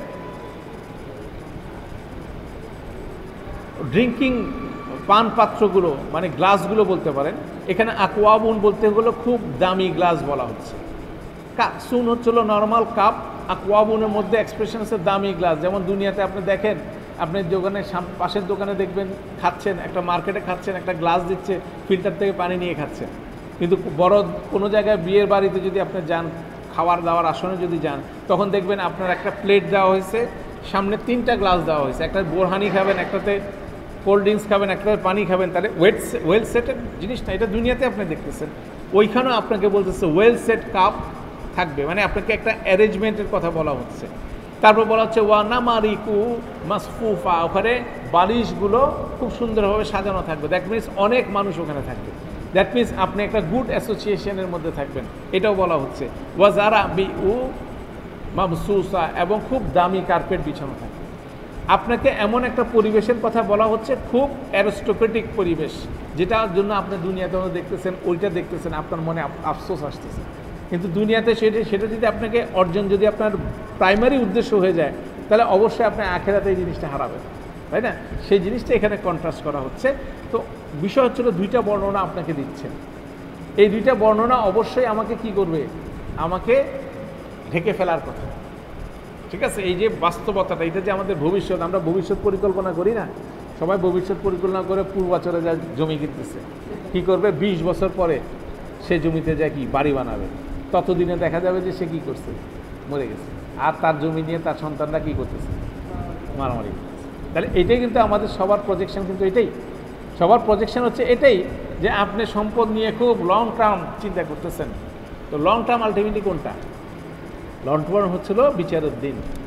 ড্রিঙ্কিং পান পাত্রগুলো, মানে গ্লাসগুলো বলতে পারেন। এখানে আকওয়াবুন বলতে হলো খুব দামি গ্লাস বলা হচ্ছে। কাসুন হচ্ছিল নর্মাল কাপ, আকওয়াবুনের মধ্যে এক্সপ্রেশন আছে দামি গ্লাস। যেমন দুনিয়াতে আপনি দেখেন, আপনি দোকানে পাশের দোকানে দেখবেন খাচ্ছেন, একটা মার্কেটে খাচ্ছেন, একটা গ্লাস দিচ্ছে, ফিল্টার থেকে পানি নিয়ে খাচ্ছেন। কিন্তু বড় কোনো জায়গায় বিয়ের বাড়িতে যদি আপনি যান, খাওয়ার দাওয়ার আসনে যদি যান, তখন দেখবেন আপনার একটা প্লেট দেওয়া হয়েছে, সামনে তিনটা গ্লাস দেওয়া হয়েছে। একটা বোরহানি খাবেন, একটাতে কোল্ড ড্রিঙ্কস খাবেন, একটাতে পানি খাবেন। তাহলে ওয়েট ওয়েল সেটেড জিনিস না, এটা দুনিয়াতে আপনি দেখতেছেন। ওইখানেও আপনাকে বলতেছে ওয়েল সেট কাপ থাকবে, মানে আপনাকে একটা অ্যারেঞ্জমেন্টের কথা বলা হচ্ছে। তারপর বলা হচ্ছে ওয়া নামারিকু মাসফুফা, ওখানে বালিশগুলো খুব সুন্দরভাবে সাজানো থাকবে। দ্যাট মিনস অনেক মানুষ ওখানে থাকবে। দ্যাট মিনস আপনি একটা গুড অ্যাসোসিয়েশনের মধ্যে থাকবেন, এটাও বলা হচ্ছে। ওয়াজারা বি উ মাবসুসা, এবং খুব দামি কার্পেট বিছানো থাকবে। আপনাকে এমন একটা পরিবেশের কথা বলা হচ্ছে, খুব অ্যারিস্টোক্রেটিক পরিবেশ, যেটার জন্য আপনি দুনিয়াতে দেখতেছেন, ওইটা দেখতেছেন, আপনার মনে আফসোস আসতেছে। কিন্তু দুনিয়াতে সেটা সেটা যদি আপনাকে অর্জন, যদি আপনার প্রাইমারি উদ্দেশ্য হয়ে যায়, তাহলে অবশ্যই আপনি আখেরাতে এই জিনিসটা হারাবেন, তাই না? সেই জিনিসটা এখানে কন্ট্রাস্ট করা হচ্ছে। তো বিষয় হচ্ছিল দুইটা বর্ণনা আপনাকে দিচ্ছেন। এই দুইটা বর্ণনা অবশ্যই আমাকে কি করবে? আমাকে ঢেকে ফেলার কথা, ঠিক আছে? এই যে বাস্তবতাটা, এটা যে আমাদের ভবিষ্যৎ, আমরা ভবিষ্যৎ পরিকল্পনা করি না, সবাই ভবিষ্যৎ পরিকল্পনা করে পূর্বাচলে যায় জমি কিনতেছে। কী করবে? বিশ বছর পরে সে জমিতে যায় কি বাড়ি বানাবে, ততদিনে দেখা যাবে যে সে কী করছে? মরে গেছে। আর তার জমি নিয়ে তার সন্তানরা কী করতেছে? মারামারি করতেছে। তাহলে এটাই কিন্তু আমাদের সবার প্রজেকশন, কিন্তু এটাই সবার প্রজেকশন হচ্ছে এটাই, যে আপনি সম্পদ নিয়ে খুব লং টার্ম চিন্তা করতেছেন। তো লং টার্ম আলটিমেটলি কোনটা? লং টার্ম হচ্ছিল বিচারের দিন,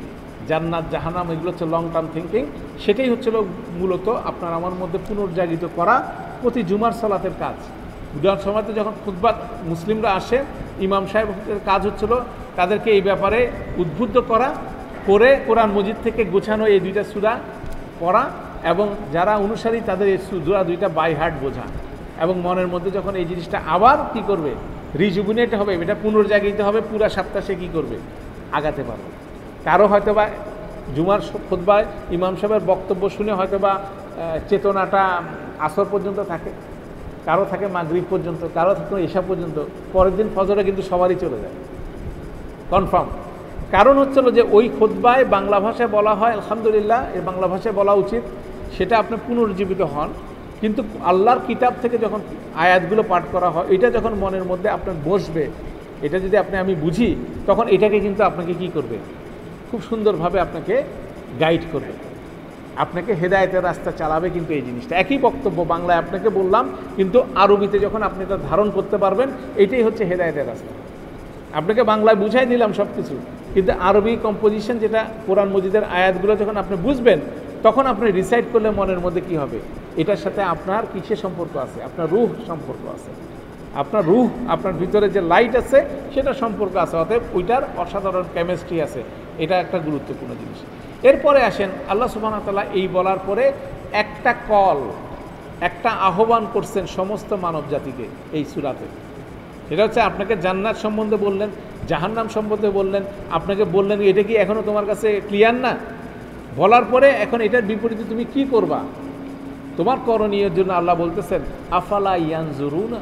জান্নাত জাহান্নাম, এগুলো হচ্ছে লং টার্ম থিঙ্কিং। সেটাই হচ্ছিল মূলত আপনার আমার মধ্যে পুনর্জাগিত করা প্রতি জুমার সালাতের কাজ। জুমার সময়তে যখন খুতবা মুসলিমরা আসে, ইমাম সাহেবের কাজ হচ্ছিল তাদেরকে এই ব্যাপারে উদ্বুদ্ধ করা, করে কোরআন মজিদ থেকে গোছানো এই দুইটা সূরা পড়া, এবং যারা অনুসারী তাদের এই সূরা দুইটা বাই হার্ট বোঝা, এবং মনের মধ্যে যখন এই জিনিসটা আবার কি করবে, রিজুবিনেট হবে, এটা পুনর্জাগিত হবে, পুরা সপ্তাহ সে কী করবে, আগাতে পারবে। কারো হয়তো বা জুমার খুতবায় ইমাম সাহেবের বক্তব্য শুনে হয়তো বা চেতনাটা আসর পর্যন্ত থাকে, কারো থাকে মাগরিব পর্যন্ত, কারো থাকে এশা পর্যন্ত, পরের দিন ফজরে কিন্তু সবারই চলে যায় কনফার্ম। কারণ হচ্ছিল যে ওই খুতবায় বাংলা ভাষায় বলা হয়, আলহামদুলিল্লাহ এর বাংলা ভাষায় বলা উচিত, সেটা আপনি পুনর্জীবিত হন। কিন্তু আল্লাহর কিতাব থেকে যখন আয়াতগুলো পাঠ করা হয়, এটা যখন মনের মধ্যে আপনার বসবে, এটা যদি আপনি আমি বুঝি, তখন এটাকে কিন্তু আপনাকে কি করবে, খুব সুন্দরভাবে আপনাকে গাইড করবে, আপনাকে হেদায়েতের রাস্তা চালাবে। কিন্তু এই জিনিসটা একই বক্তব্য বাংলায় আপনাকে বললাম, কিন্তু আরবিতে যখন আপনি এটা ধারণ করতে পারবেন, এটাই হচ্ছে হেদায়েতের রাস্তা। আপনাকে বাংলায় বুঝাই দিলাম সব কিছু, কিন্তু আরবি কম্পোজিশন যেটা কোরআন মজিদের আয়াতগুলো যখন আপনি বুঝবেন, তখন আপনি রিসাইড করলে মনের মধ্যে কি হবে, এটার সাথে আপনার কিসের সম্পর্ক আছে, আপনার রূহ সম্পর্ক আছে, আপনার রূহ, আপনার ভিতরে যে লাইট আছে সেটা সম্পর্ক আছে, অতএব ওইটার অসাধারণ কেমিস্ট্রি আছে। এটা একটা গুরুত্বপূর্ণ জিনিস। এরপরে আসেন, আল্লাহ সুবহানাহু ওয়া তাআলা এই বলার পরে একটা কল, একটা আহ্বান করছেন সমস্ত মানব জাতিকে এই সূরাতে। সেটা হচ্ছে আপনাকে জান্নাত সম্বন্ধে বললেন, জাহান্নাম সম্বন্ধে বললেন, আপনাকে বললেন এটা কি এখনও তোমার কাছে ক্লিয়ার না? বলার পরে এখন এটার বিপরীতে তুমি কি করবা, তোমার করণীয়ের জন্য আল্লাহ বলতেছেন আফালা ইয়ানজুরুনা,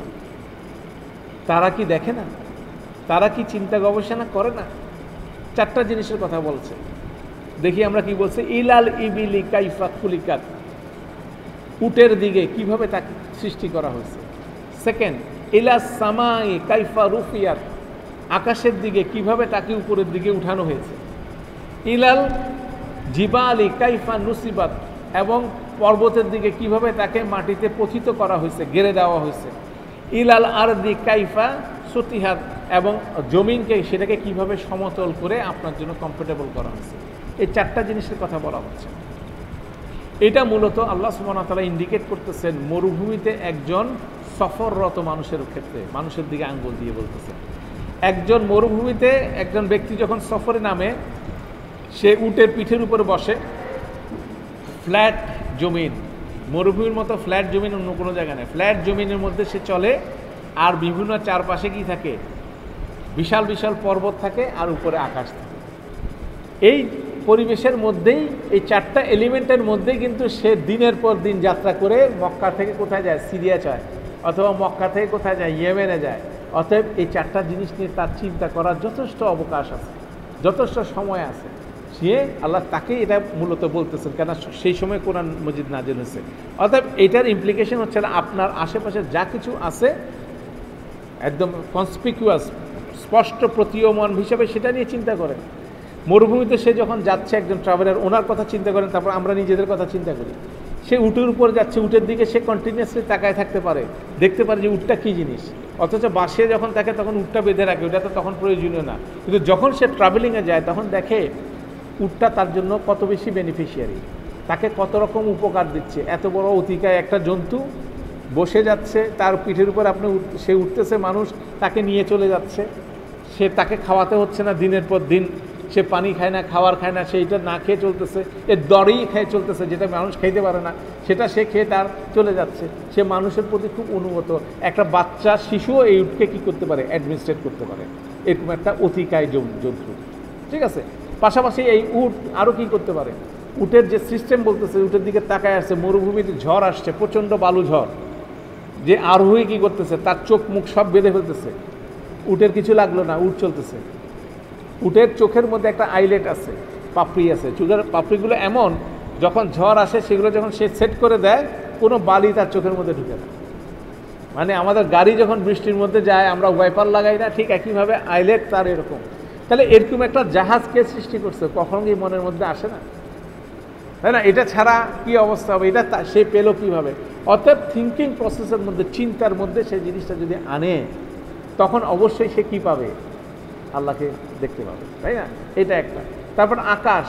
তারা কি দেখে না, তারা কি চিন্তা গবেষণা করে না? চারটা জিনিসের কথা বলছে, দেখি আমরা কি বলছে। ইলাল ইবিলি কাইফা খুলিকাত, উটের দিকে কিভাবে তাকে সৃষ্টি করা হয়েছে। সেকেন্ড, ইলা সামাই কাইফা রুফিয়াত, আকাশের দিকে কিভাবে তাকে উপরের দিকে উঠানো হয়েছে। ইলাল জিবালি কাইফা নুসিবাত, এবং পর্বতের দিকে কিভাবে তাকে মাটিতে পতিত করা হয়েছে, গেড়ে দেওয়া হয়েছে। ইলাল আরদি কাইফা সুতিহাত, এবং জমিনকে সেটাকে কিভাবে সমতল করে আপনার জন্য কমফোর্টেবল করা হয়েছে। এই চারটা জিনিসের কথা বলা হচ্ছে। এটা মূলত আল্লাহ সুবহানাহু ওয়া তাআলা ইন্ডিকেট করতেছেন মরুভূমিতে একজন সফররত মানুষের ক্ষেত্রে, মানুষের দিকে আঙ্গুল দিয়ে বলতেছেন। একজন মরুভূমিতে একজন ব্যক্তি যখন সফরে নামে, সে উটের পিঠের উপরে বসে, ফ্ল্যাট জমিন, মরুভূমির মতো ফ্ল্যাট জমিন অন্য কোনো জায়গায় নেই, ফ্ল্যাট জমিনের মধ্যে সে চলে, আর বিভিন্ন চারপাশে কি থাকে, বিশাল বিশাল পর্বত থাকে, আর উপরে আকাশ থাকে। এই পরিবেশের মধ্যেই, এই চারটা এলিমেন্টের মধ্যেই কিন্তু সে দিনের পর দিন যাত্রা করে মক্কা থেকে কোথায় যায়, সিরিয়া যায়, অথবা মক্কা থেকে কোথায় যায়, ইয়েমেনে যায়। অতএব এই চারটা জিনিস নিয়ে তার চিন্তা করার যথেষ্ট অবকাশ আছে, যথেষ্ট সময় আছে। সে আল্লাহ তাকে এটা মূলত বলতেছেন, কেন সেই সময় কোরআন মজিদ নাজিল হয়েছে। অতএব এইটার ইমপ্লিকেশন হচ্ছে আপনার আশেপাশে যা কিছু আছে একদম কনসপিকুয়াস, স্পষ্ট প্রতীয়মান হিসাবে সেটা নিয়ে চিন্তা করেন। মরুভূমিতে সে যখন যাচ্ছে, একজন ট্রাভেলার, ওনার কথা চিন্তা করেন, তারপর আমরা নিজেদের কথা চিন্তা করি। সে উটের উপর যাচ্ছে, উটের দিকে সে কন্টিনিউয়াসলি তাকায় থাকতে পারে, দেখতে পারে যে উটটা কী জিনিস, অথচ বাসে যখন থাকে তখন উটটা বেঁধে রাখে, ওটা তো তখন প্রয়োজনীয় না। কিন্তু যখন সে ট্রাভেলিংয়ে যায় তখন দেখে উটটা তার জন্য কত বেশি বেনিফিশিয়ারি, তাকে কত রকম উপকার দিচ্ছে। এত বড় অতিকায় একটা জন্তু বসে যাচ্ছে, তার পিঠের উপর আপনি সে উঠতেছে, মানুষ তাকে নিয়ে চলে যাচ্ছে, সে তাকে খাওয়াতে হচ্ছে না দিনের পর দিন, সে পানি খায় না, খাবার খায় না, সেইটা না খেয়ে চলতেছে, এর দরেই খেয়ে চলতেছে, যেটা মানুষ খাইতে পারে না সেটা সে খেয়ে তার চলে যাচ্ছে। সে মানুষের প্রতি খুব অনুগত। একটা বাচ্চা শিশুও এই উটকে কী করতে পারে, অ্যাডমিনিস্ট্রেট করতে পারে, এরকম একটা অতিকায় জন্তু, ঠিক আছে। পাশাপাশি এই উট আরও কী করতে পারে, উটের যে সিস্টেম বলতেছে, উটের দিকে তাকায় আসছে, মরুভূমিতে ঝড় আসছে, প্রচণ্ড বালু ঝড়, যে আরোহী কী করতেছে, তার চোখ মুখ সব বেঁধে ফেলতেছে, উটের কিছু লাগলো না, উট চলতেছে। উটের চোখের মধ্যে একটা আইলেট আছে, পাপড়ি আছে, চোখের পাপড়িগুলো এমন, যখন ঝড় আসে সেগুলো যখন সে সেট করে দেয়, কোনো বালি তার চোখের মধ্যে ঢুকে না। মানে আমাদের গাড়ি যখন বৃষ্টির মধ্যে যায় আমরা ওয়াইপার লাগাই না, ঠিক একইভাবে আইলেট তার এরকম। তাহলে এরকম একটা জাহাজকে সৃষ্টি করছে, কখনো কি মনের মধ্যে আসে না, তাই না? এটা ছাড়া কি অবস্থা হবে, এটা সে পেলো কীভাবে? অতএব থিঙ্কিং প্রসেসের মধ্যে, চিন্তার মধ্যে সেই জিনিসটা যদি আনে, তখন অবশ্যই সে কী পাবে, আল্লাহকে দেখতে পাবে, তাই না? এটা একটা। তারপর আকাশ,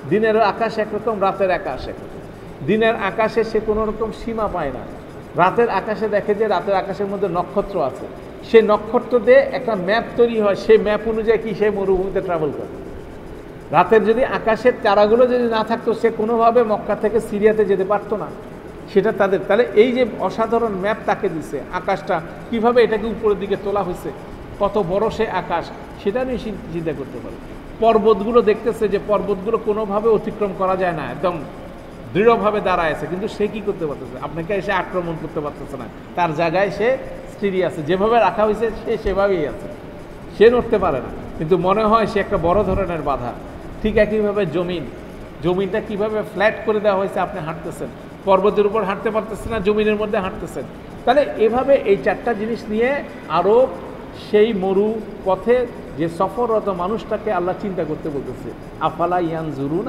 দিনের আকাশ একরকম, রাতের আকাশ একরকম। দিনের আকাশে সে কোনো রকম সীমা পায় না, রাতের আকাশে দেখে যে রাতের আকাশের মধ্যে নক্ষত্র আছে, সেই নক্ষত্র দিয়ে একটা ম্যাপ তৈরি হয়, সেই ম্যাপ অনুযায়ী কি সে মরুভূমিতে ট্রাভেল করে। রাতের যদি আকাশের তারাগুলো যদি না থাকতো সে কোনোভাবে মক্কা থেকে সিরিয়াতে যেতে পারতো না, সেটা তাদের। তাহলে এই যে অসাধারণ ম্যাপ তাকে দিছে, আকাশটা কিভাবে এটাকে উপরের দিকে তোলা হয়েছে, কত বড় সে আকাশ, সেটা নিয়ে চিন্তা করতে পারে। পর্বতগুলো দেখতেছে যে পর্বতগুলো কোনোভাবে অতিক্রম করা যায় না, একদম দৃঢ়ভাবে দাঁড়ায় আছে, কিন্তু সে কি করতে পারতেছে, আপনাকে এসে আক্রমণ করতে পারতেছে না, তার জায়গায় সে স্থিরই আছে, যেভাবে রাখা হয়েছে সে সেভাবেই আছে, সে নড়তে পারে না, কিন্তু মনে হয় সে একটা বড় ধরনের বাধা। ঠিক একইভাবে জমিন, জমিনটা কিভাবে ফ্ল্যাট করে দেওয়া হয়েছে, আপনি হাঁটতেছেন, পর্বতের উপর হাঁটতে পারতেছেন না, জমিনের মধ্যে হাঁটতেছেন। তাহলে এভাবে এই চারটা জিনিস নিয়ে আরও সেই মরু পথে যে সফররত মানুষটাকে আল্লাহ চিন্তা করতে বলতেছে, আফালা ইয়ানজুরুনা।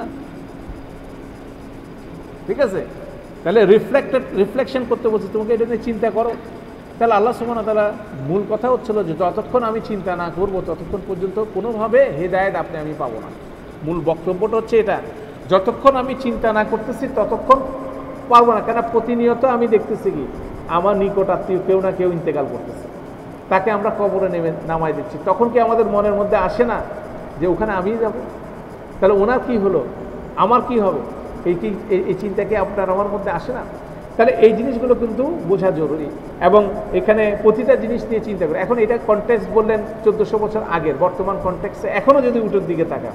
ঠিক আছে, তাহলে রিফ্লেক্টেড রিফ্লেকশন করতে বলছে, তোমাকে এটা নিয়ে চিন্তা করো। তাহলে আল্লাহ সুবহানাহু ওয়া তাআলা মূল কথা হচ্ছিল যে যতক্ষণ আমি চিন্তা না করবো ততক্ষণ পর্যন্ত কোনোভাবে হেদায়েত আপনি আমি পাবো না। মূল বক্তব্যটা হচ্ছে এটা, যতক্ষণ আমি চিন্তা না করতেছি ততক্ষণ পারবো না। কেন, প্রতিনিয়ত আমি দেখতেছি কি আমার নিকট আত্মীয় কেউ না কেউ ইন্তেকাল করতেছে, তাকে আমরা কবরে নেমে নামাই দিচ্ছি, তখন কি আমাদের মনের মধ্যে আসে না যে ওখানে আমিই যাব? তাহলে ওনার কি হলো, আমার কি হবে, এই কি এই চিন্তা কি আপনার আমার মধ্যে আসে না? তাহলে এই জিনিসগুলো কিন্তু বোঝা জরুরি, এবং এখানে প্রতিটা জিনিস নিয়ে চিন্তা করে। এখন এটা কনটেক্সট বললেন চোদ্দোশো বছর আগের, বর্তমান কনটেক্সটে এখনও যদি উটের দিকে তাকান,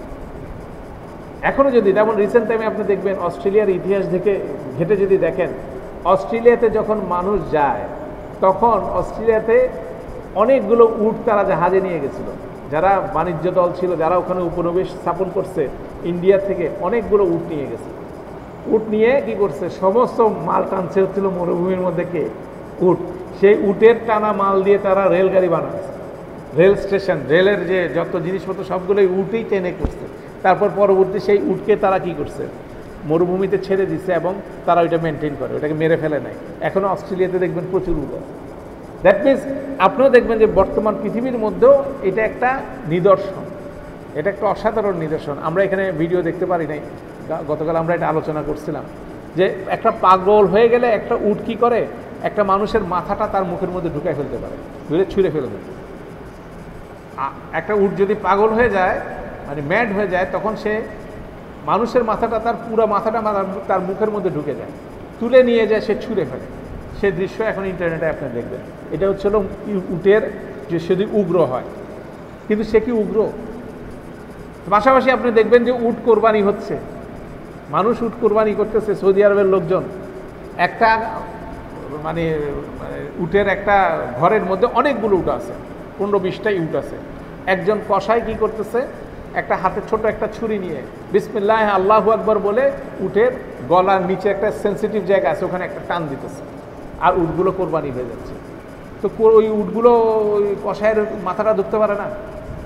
এখনও যদি, যেমন রিসেন্ট টাইমে আপনি দেখবেন অস্ট্রেলিয়ার ইতিহাস থেকে ঘেটে যদি দেখেন, অস্ট্রেলিয়াতে যখন মানুষ যায় তখন অস্ট্রেলিয়াতে অনেকগুলো উট তারা জাহাজে নিয়ে গেছিল, যারা বাণিজ্য দল ছিল, যারা ওখানে উপনিবেশ স্থাপন করছে, ইন্ডিয়া থেকে অনেকগুলো উট নিয়ে গেছে। উট নিয়ে কি করছে, সমস্ত মাল টানছে হচ্ছিল মরুভূমির মধ্যে কে, উট। সেই উটের টানা মাল দিয়ে তারা রেলগাড়ি বানাচ্ছে, রেল স্টেশন, রেলের যে যত জিনিসপত্র সবগুলোই উটেই টেনে করছে। তারপর পরবর্তী সেই উটকে তারা কি করছে, মরুভূমিতে ছেড়ে দিচ্ছে, এবং তারা ওইটা মেনটেন করে, ওটাকে মেরে ফেলে নাই। এখনও অস্ট্রেলিয়াতে দেখবেন প্রচুর উট আছে। দ্যাট মিনস আপনিও দেখবেন যে বর্তমান পৃথিবীর মধ্যেও এটা একটা নিদর্শন, এটা একটা অসাধারণ নিদর্শন। আমরা এখানে ভিডিও দেখতে পারি নাই, গতকাল আমরা এটা আলোচনা করছিলাম যে একটা পাগল হয়ে গেলে একটা উট কি করে, একটা মানুষের মাথাটা তার মুখের মধ্যে ঢুকাই ফেলতে পারে, ধরে ছুঁড়ে ফেলে দেবে। একটা উট যদি পাগল হয়ে যায়, মানে ম্যাড হয়ে যায়, তখন সে মানুষের মাথাটা, তার পুরো মাথাটা তার মুখের মধ্যে ঢুকে যায়, তুলে নিয়ে যায়, সে ছুঁড়ে ফেলে। সে দৃশ্য এখন ইন্টারনেটে আপনি দেখবেন। এটা হচ্ছিল উটের যে যদি উগ্র হয়, কিন্তু সে কি উগ্র? পাশাপাশি আপনি দেখবেন যে উট কোরবানি হচ্ছে, মানুষ উট কোরবানি করতেছে। সৌদি আরবের লোকজন একটা মানে উটের একটা ঘরের মধ্যে অনেকগুলো উট আছে, পনেরো বিশটাই উট আছে। একজন কসাই কি করতেছে, একটা হাতে ছোট একটা ছুরি নিয়ে বিসমিল্লাহ আল্লাহু আকবার বলে উটের গলার নিচে একটা সেন্সিটিভ জায়গা আছে, ওখানে একটা টান দিতেছে, আর উটগুলো কোরবানি হয়ে যাচ্ছে। তো ওই উটগুলো ওই কসাইয়ের মাথাটা ধরতে পারে না,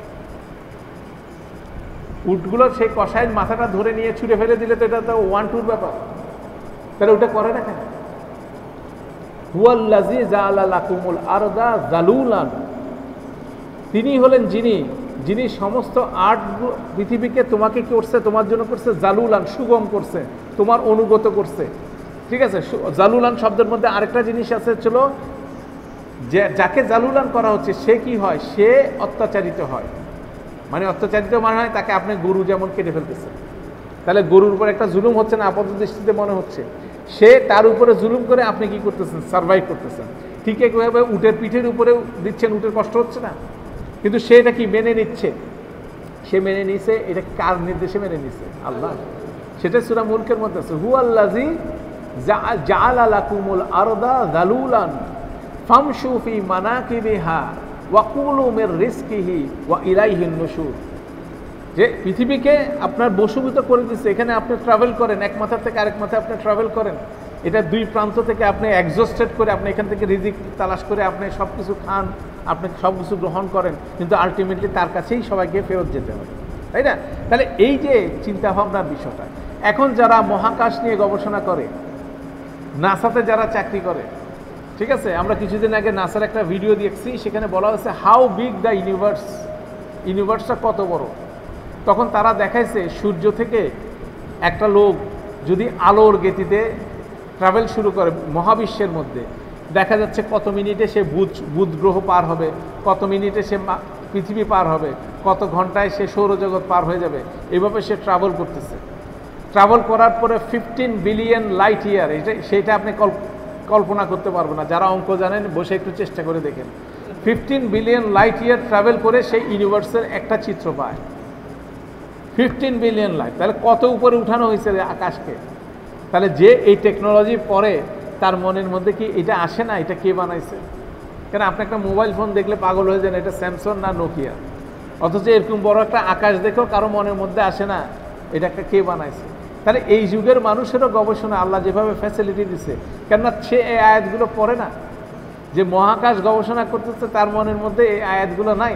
উটগুলো সেই কসাইয়ের মাথাটা ধরে নিয়ে ছুঁড়ে ফেলে দিলে তো এটা তো ওয়ান টুর ব্যাপার, তাহলে ওটা করে না কেন? হুয়াল্লাযী জাআলা লাকুমুল আরদা যালুলান, তিনি হলেন যিনি যিনি সমস্ত আট পৃথিবীকে তোমাকে কি করছে, তোমার জন্য করছে জালুলান, সুগম করছে, তোমার অনুগত করছে। ঠিক আছে, জালুলান শব্দের মধ্যে আরেকটা জিনিস আছে, ছিল যে যাকে জালুলান করা হচ্ছে সে কি হয়, সে অত্যাচারিত হয়। মানে অত্যাচারিত মানে হয় তাকে আপনি গরু যেমন কেটে ফেলতেছে, তাহলে গরুর উপর একটা জুলুম হচ্ছে না, আপাত দৃষ্টিতে মনে হচ্ছে, সে তার উপরে জুলুম করে আপনি কি করতেছেন, সার্ভাইভ করতেছেন। ঠিক একইভাবে উটের পিঠের উপরেও দিচ্ছেন, উটের কষ্ট হচ্ছে না, কিন্তু সে এটা কি মেনে নিচ্ছে, সে মেনে নিছে। এটা কার নির্দেশে মেনে নিছে? আল্লাহ। সেটা সূরা মুলকের মধ্যে আছে, হুয়াল্লাযী জাআলা লাকুমুল আরদা যালুলান ফামশু ফি মানাকিবিহা ওয়া কুলু মির রিজকিহি ওয়া ইলাইহিন নুশুর। যে পৃথিবীকে আপনার বশীভূত করে দিচ্ছে, এখানে আপনি ট্রাভেল করেন, এক মাথা থেকে আরেক মাথায় আপনি ট্রাভেল করেন, এটা দুই প্রান্ত থেকে আপনি এক্সস্টেড করে আপনি এখান থেকে রিজিক তালাশ করে আপনি সব কিছু খান, আপনি সব কিছু গ্রহণ করেন, কিন্তু আলটিমেটলি তার কাছেই সবাইকে ফেরত যেতে হবে, তাই না? তাহলে এই যে চিন্তাভাবনার বিষয়টা, এখন যারা মহাকাশ নিয়ে গবেষণা করে, নাসাতে যারা চাকরি করে, ঠিক আছে, আমরা কিছুদিন আগে নাসার একটা ভিডিও দেখছি, সেখানে বলা হয়েছে হাউ বিগ দ্য ইউনিভার্স, ইউনিভার্সটা কত বড়। তখন তারা দেখাইছে সূর্য থেকে একটা লোক যদি আলোর গতিতে ট্রাভেল শুরু করে মহাবিশ্বের মধ্যে, দেখা যাচ্ছে কত মিনিটে সে বুধ বুধ গ্রহ পার হবে, কত মিনিটে সে পৃথিবী পার হবে, কত ঘন্টায় সে সৌরজগৎ পার হয়ে যাবে, এভাবে সে ট্রাভেল করতেছে। ট্রাভেল করার পরে ফিফটিন বিলিয়ন লাইট ইয়ার, এটা সেটা আপনি কল্পনা করতে পারবেন না। যারা অঙ্ক জানেন বসে একটু চেষ্টা করে দেখেন। Fifteen billion light year travel করে সেই ইউনিভার্সের একটা চিত্র পায়। ফিফটিন বিলিয়ন লাইট, তাহলে কত উপরে উঠানো হয়েছে আকাশকে। তাহলে যে এই টেকনোলজি পরে তার মনের মধ্যে কি এটা আসে না, এটা কে বানাইছে? কেন আপনি একটা মোবাইল ফোন দেখলে পাগল হয়ে যান, এটা স্যামসং না নোকিয়া, অথচ এরকম বড় একটা আকাশ দেখেও কারো মনের মধ্যে আসে না এটা একটা কে বানাইছে। তাহলে এই যুগের মানুষেরও গবেষণা আল্লাহ যেভাবে ফ্যাসিলিটি দিছে, কেননা সে এই আয়াতগুলো পড়ে না। যে মহাকাশ গবেষণা করতেছে তার মনের মধ্যে এই আয়াতগুলো নাই,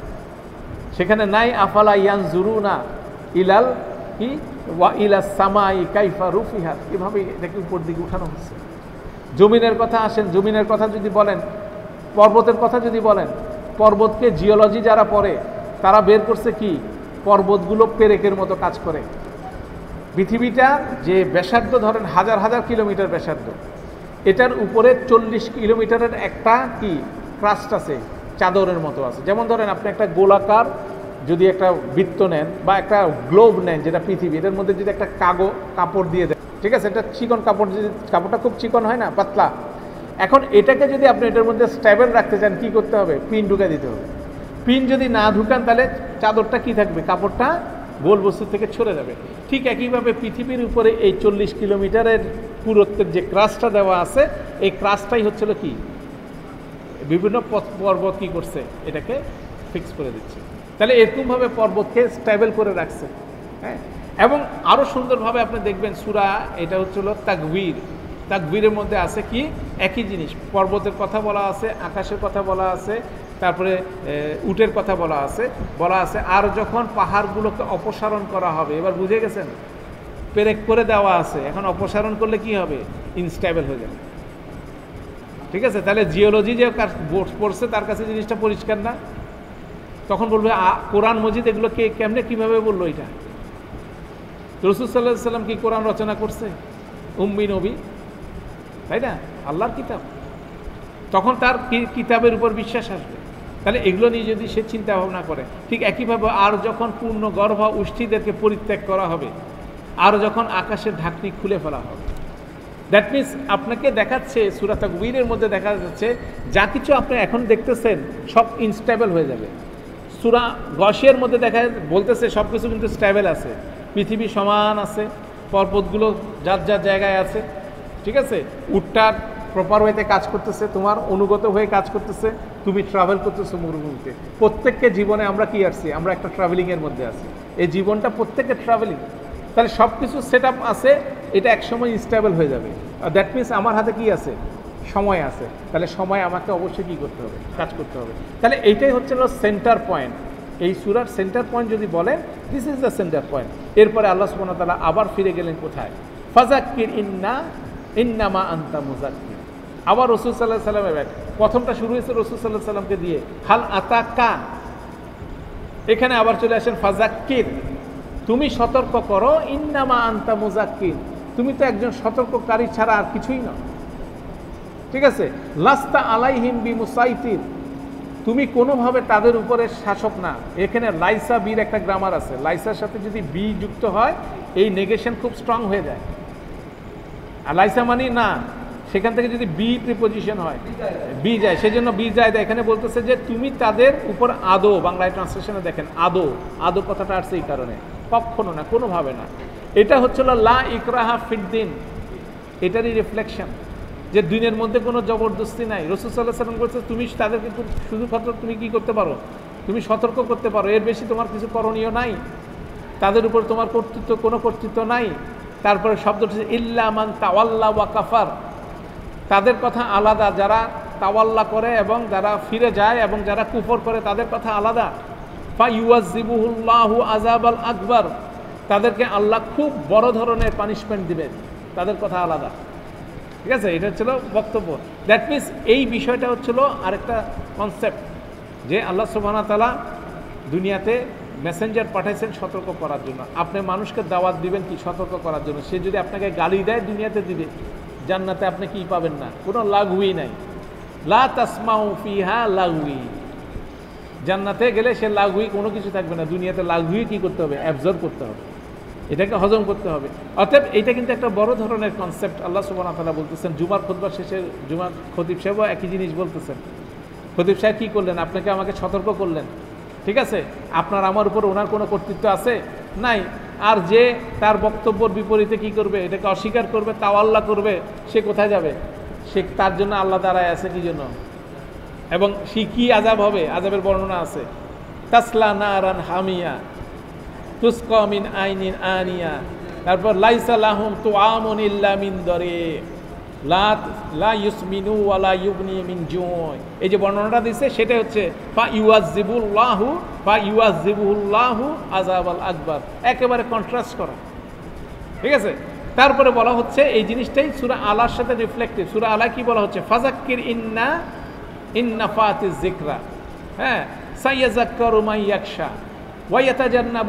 সেখানে নাই আফালা ইয়ানজুরুনা ইলাল কি ওয়া ইলা সামাই কাইফা রুফিহাত, এভাবে এটাকে উপর দিকে উঠানো হচ্ছে। জমিনের কথা আসেন, জমিনের কথা যদি বলেন, পর্বতের কথা যদি বলেন, পর্বতকে জিওলজি যারা পড়ে তারা বের করছে কি পর্বতগুলো পেরেকের মতো কাজ করে। পৃথিবীটা যে ব্যাসার্ধ ধরেন হাজার হাজার কিলোমিটার ব্যাসার্ধ, এটার উপরে চল্লিশ কিলোমিটারের একটা কি ক্রাস্ট আছে, চাদরের মতো আছে। যেমন ধরেন আপনি একটা গোলাকার যদি একটা বৃত্ত নেন বা একটা গ্লোব নেন যেটা পৃথিবী, এটার মধ্যে যদি একটা কাগজ কাপড় দিয়ে দেন, ঠিক আছে, এটা চিকন কাপড়, যদি কাপড়টা খুব চিকন হয় না, পাতলা, এখন এটাকে যদি আপনি এটার মধ্যে স্টেবল রাখতে চান কি করতে হবে? পিন ঢুকে দিতে হবে। পিন যদি না ঢুকান তাহলে চাদরটা কি থাকবে, কাপড়টা গোল বস্তু থেকে ছড়ে যাবে। ঠিক একইভাবে পৃথিবীর উপরে এই চল্লিশ কিলোমিটারের পুরুত্বের যে ক্রাস্টটা দেওয়া আছে, এই ক্রাস্টটাই হচ্ছিল কি বিভিন্ন পর্বত কি করছে এটাকে ফিক্স করে দিচ্ছে। তাহলে এরকমভাবে পর্বতকে স্টেবল করে রাখছে। হ্যাঁ, এবং আরও সুন্দরভাবে আপনি দেখবেন সূরা, এটা হচ্ছিল তাকবীর, তাকবীরের মধ্যে আছে কি একই জিনিস, পর্বতের কথা বলা আছে, আকাশের কথা বলা আছে, তারপরে উটের কথা বলা আছে, বলা আছে আর যখন পাহাড়গুলোকে অপসারণ করা হবে, এবার বুঝে গেছেন, পেরেক করে দেওয়া আছে, এখন অপসারণ করলে কি হবে? ইনস্টেবল হয়ে যাবে। ঠিক আছে, তাহলে জিওলজি যে পড়ছে তার কাছে জিনিসটা পরিষ্কার না, তখন বলবে কোরআন মজিদ এগুলো কে কেমনে কিভাবে বললো এটা? রাসূল সাল্লাল্লাহু আলাইহি সাল্লাম কি কোরআন রচনা করছে? উম্মি নবী, তাই না? আল্লাহর কিতাব, তখন তার কিতাবের উপর বিশ্বাস আসবে। তাহলে এগুলো নিয়ে যদি সে চিন্তা ভাবনা করে, ঠিক একইভাবে আর যখন পূর্ণ গর্ভ উষ্ঠিদেরকে পরিত্যাগ করা হবে, আর যখন আকাশের ঢাকনি খুলে ফেলা হবে, দ্যাট মিনস আপনাকে দেখাচ্ছে সূরা তাকবীরের মধ্যে দেখা যাচ্ছে যা কিছু আপনি এখন দেখতেছেন সব ইনস্টেবল হয়ে যাবে। সূরা গশিয়ার মধ্যে দেখা বলতেছে সব কিছু কিন্তু স্টেবল আছে, পৃথিবী সমান আছে, পর্বতগুলো যার যার জায়গায় আছে, ঠিক আছে, উটটার প্রপার ওয়েতে কাজ করতেছে, তোমার অনুগত হয়ে কাজ করতেছে, তুমি ট্রাভেল করতেছো মরুভূমিতে। প্রত্যেককে জীবনে আমরা কি আসছি? আমরা একটা ট্রাভেলিংয়ের মধ্যে আছি, এই জীবনটা প্রত্যেকের ট্রাভেলিং। তাহলে সব কিছু সেট আপ আছে, এটা একসময় ইনস্টেবল হয়ে যাবে। আর দ্যাট মিনস আমার হাতে কি আছে? সময় আছে। তাহলে সময় আমাকে অবশ্যই কী করতে হবে? কাজ করতে হবে। তাহলে এইটাই হচ্ছে সেন্টার পয়েন্ট। এই সূরার সেন্টার পয়েন্ট যদি বলেন, this is the centre point. এরপরে আল্লাহ সুবহানাহু ওয়া তাআলা আবার ফিরে গেলেন কোথায়? ফাযাক্কির ইন্না ইন্নামা আনতা মুযাক্কির। আবার রাসূল সাল্লাল্লাহু আলাইহি সাল্লামের প্রথমটা শুরু হয়েছে রাসূল সাল্লাল্লাহু আলাইহি সাল্লামকে দিয়ে, হাল আতাকা, এখানে আবার চলে আসেন ফাযাক্কির, তুমি সতর্ক করো, ইন্নামা আনতা মুযাক্কির, তুমি তো একজন সতর্ককারী ছাড়া আর কিছুই না। ঠিক আছে, লাস্তা আলাইহিম বিমুসাইতির, তুমি কোনোভাবে তাদের উপরে শাসক না। এখানে লাইসা বির একটা গ্রামার আছে, লাইসার সাথে যদি বি যুক্ত হয় এই নেগেশন খুব স্ট্রং হয়ে যায়। আর লাইসা মানে না, সেখান থেকে যদি বি প্রিপোজিশন হয় বি যায়, সেজন্য বি যায়। এখানে বলতেছে যে তুমি তাদের উপর আদো, বাংলায় ট্রান্সলেশনে দেখেন আদো, আদো কথাটা আসছে এই কারণে, কখনো না, কোনোভাবে না। এটা হচ্ছিল লা ইকরাহা ফিদ্দিন, এটারই রিফ্লেকশন, যে দিনের মধ্যে কোনো জবরদস্তি নাই। রাসূল সাল্লাল্লাহু আলাইহি ওয়াসাল্লাম বলছে তুমি তাদেরকে শুধু মাত্র তুমি কি করতে পারো? তুমি সতর্ক করতে পারো, এর বেশি তোমার কিছু করণীয় নাই। তাদের উপর তোমার কর্তৃত্ব, কোনো কর্তৃত্ব নাই। তারপরে শব্দটি ইল্লা মান তাওয়াল্লা ওয়া কাফার, তাদের কথা আলাদা, যারা তাওয়াল্লা করে এবং যারা ফিরে যায় এবং যারা কুফর করে তাদের কথা আলাদা। ফা ইউআযিবুহুল্লাহু আযাবাল আকবার, তাদেরকে আল্লাহ খুব বড় ধরনের পানিশমেন্ট দিবেন, তাদের কথা আলাদা। ঠিক আছে, এটা হচ্ছিল বক্তব্য। দ্যাট মিনস এই বিষয়টা হচ্ছিল আরেকটা কনসেপ্ট, যে আল্লাহ সুবহানাহু ওয়া তাআলা দুনিয়াতে মেসেঞ্জার পাঠাইছেন সতর্ক করার জন্য। আপনি মানুষকে দাওয়াত দিবেন কি সতর্ক করার জন্য। সে যদি আপনাকে গালি দেয় দুনিয়াতে দিবে, জান্নাতে আপনি কি পাবেন না, কোনো লাগুই নাই। লা তাসমাউ ফিহা লাগুই, জান্নাতে গেলে সে লাগুই কোনো কিছু থাকবে না। দুনিয়াতে লাগুই কি করতে হবে, অ্যাবজর্ব করতে হবে, এটাকে হজম করতে হবে। অতএব এটা কিন্তু একটা বড় ধরনের কনসেপ্ট। আল্লাহ সুবহানাহু ওয়া তাআলা বলতেছেন, জুমার খুতবা শেষে জুমার খতিব সাহেবও একই জিনিস বলতেছেন। খতিব সাহেব কী করলেন, আপনাকে আমাকে সতর্ক করলেন, ঠিক আছে, আপনার আমার উপর ওনার কোনো কর্তৃত্ব আছে নাই। আর যে তার বক্তব্যর বিপরীতে কি করবে, এটাকে অস্বীকার করবে, তাওয়াল্লা করবে, সে কোথায় যাবে? সে তার জন্য আল্লাহ দাঁড়ায় আছে কি জন্য, এবং সে কি আযাব হবে, আযাবের বর্ণনা আছে। তাসলা নারান হামিয়া তুসকা মিন আইনিন আনিয়া, তারপর লাইসা লাহুম তুআমুন ইল্লা মিন দরিক লা লা ইউসমিনু ওয়া লা ইউগনি মিন জুই। এই যে বর্ণনাটা দিচ্ছে সেটা হচ্ছে ফা ইউআযিবুল্লাহু ফা ইউআযিবুল্লাহু আযাবাল আকবার, একেবারে কন্ট্রাস্ট করা, ঠিক আছে। তারপরে বলা হচ্ছে এই জিনিসটাই সূরা আলার সাথে রিফ্লেক্টিভ। সূরা আলা কি বলা হচ্ছে, ফাযাক্কির ইন্না ইন্না ফাতিজ যিকরা, হ্যাঁ, সাইয়াযাক্কারু মান ইয়াখশা ওয়া ইয়াতাজান্নাবু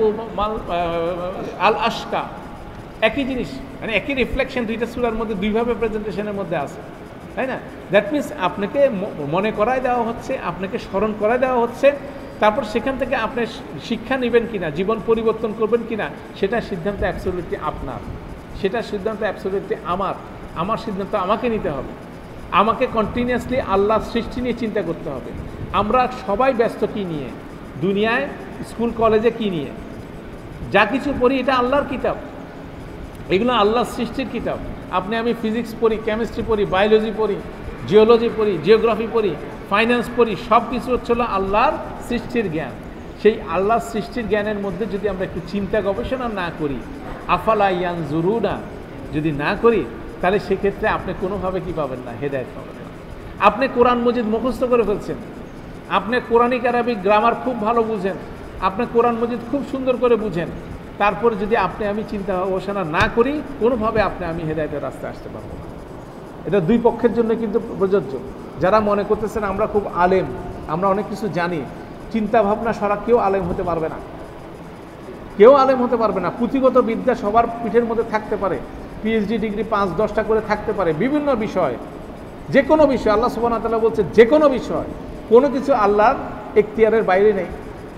আল আশকা। একই জিনিস, মানে একই রিফ্লেকশন দুইটা সূরার মধ্যে দুইভাবে প্রেজেন্টেশনের মধ্যে আছে, তাই না? দ্যাট মিনস আপনাকে মনে করায় দেওয়া হচ্ছে, আপনাকে স্মরণ করায় দেওয়া হচ্ছে, তারপর সেখান থেকে আপনি শিক্ষা নেবেন কিনা, জীবন পরিবর্তন করবেন কিনা, সেটা সিদ্ধান্ত অ্যাবসলিউটলি আপনার, সেটা সিদ্ধান্ত অ্যাবসলিউটলি আমার। আমার সিদ্ধান্ত আমাকে নিতে হবে, আমাকে কন্টিনিউয়াসলি আল্লাহর সৃষ্টি নিয়ে চিন্তা করতে হবে। আমরা সবাই ব্যস্ত কি নিয়ে, দুনিয়ায় স্কুল কলেজে কি নিয়ে, যা কিছু পড়ি এটা আল্লাহর কিতাব, এগুলো আল্লাহর সৃষ্টির কিতাব। আপনি আমি ফিজিক্স পড়ি, কেমিস্ট্রি পড়ি, বায়োলজি পড়ি, জিওলজি পড়ি, জিওগ্রাফি পড়ি, ফাইন্যান্স পড়ি, সব কিছু হচ্ছিল আল্লাহর সৃষ্টির জ্ঞান। সেই আল্লাহর সৃষ্টির জ্ঞানের মধ্যে যদি আমরা একটু চিন্তা গবেষণা না করি, আফালা ইয়ানজুরুনা যদি না করি, তাহলে সেক্ষেত্রে আপনি কোনোভাবে কি পাবেন না, হেদায়েত পাবেন না। আপনি কোরআন মজিদ মুখস্থ করে ফেলছেন, আপনি কোরআনিক আরবিক গ্রামার খুব ভালো বুঝেন, আপনি কোরআন মজিদ খুব সুন্দর করে বুঝেন, তারপরে যদি আপনি আমি চিন্তা গবেষণা না করি, কোনোভাবে আপনি আমি হেদায়েতের রাস্তায় আসতে পারবো না। এটা দুই পক্ষের জন্য কিন্তু প্রযোজ্য। যারা মনে করতেছেন আমরা খুব আলেম, আমরা অনেক কিছু জানি, চিন্তা ভাবনা সারা কেউ আলেম হতে পারবে না, কেউ আলেম হতে পারবে না। পুঁথিগত বিদ্যা সবার পিঠের মধ্যে থাকতে পারে, পিএইচডি ডিগ্রি পাঁচ দশটা করে থাকতে পারে বিভিন্ন বিষয়, যে কোনো বিষয়। আল্লাহ সুবহানাহু ওয়া তাআলা বলছে যে কোনো বিষয়, কোনো কিছু আল্লাহর এখতিয়ারের বাইরে নেই,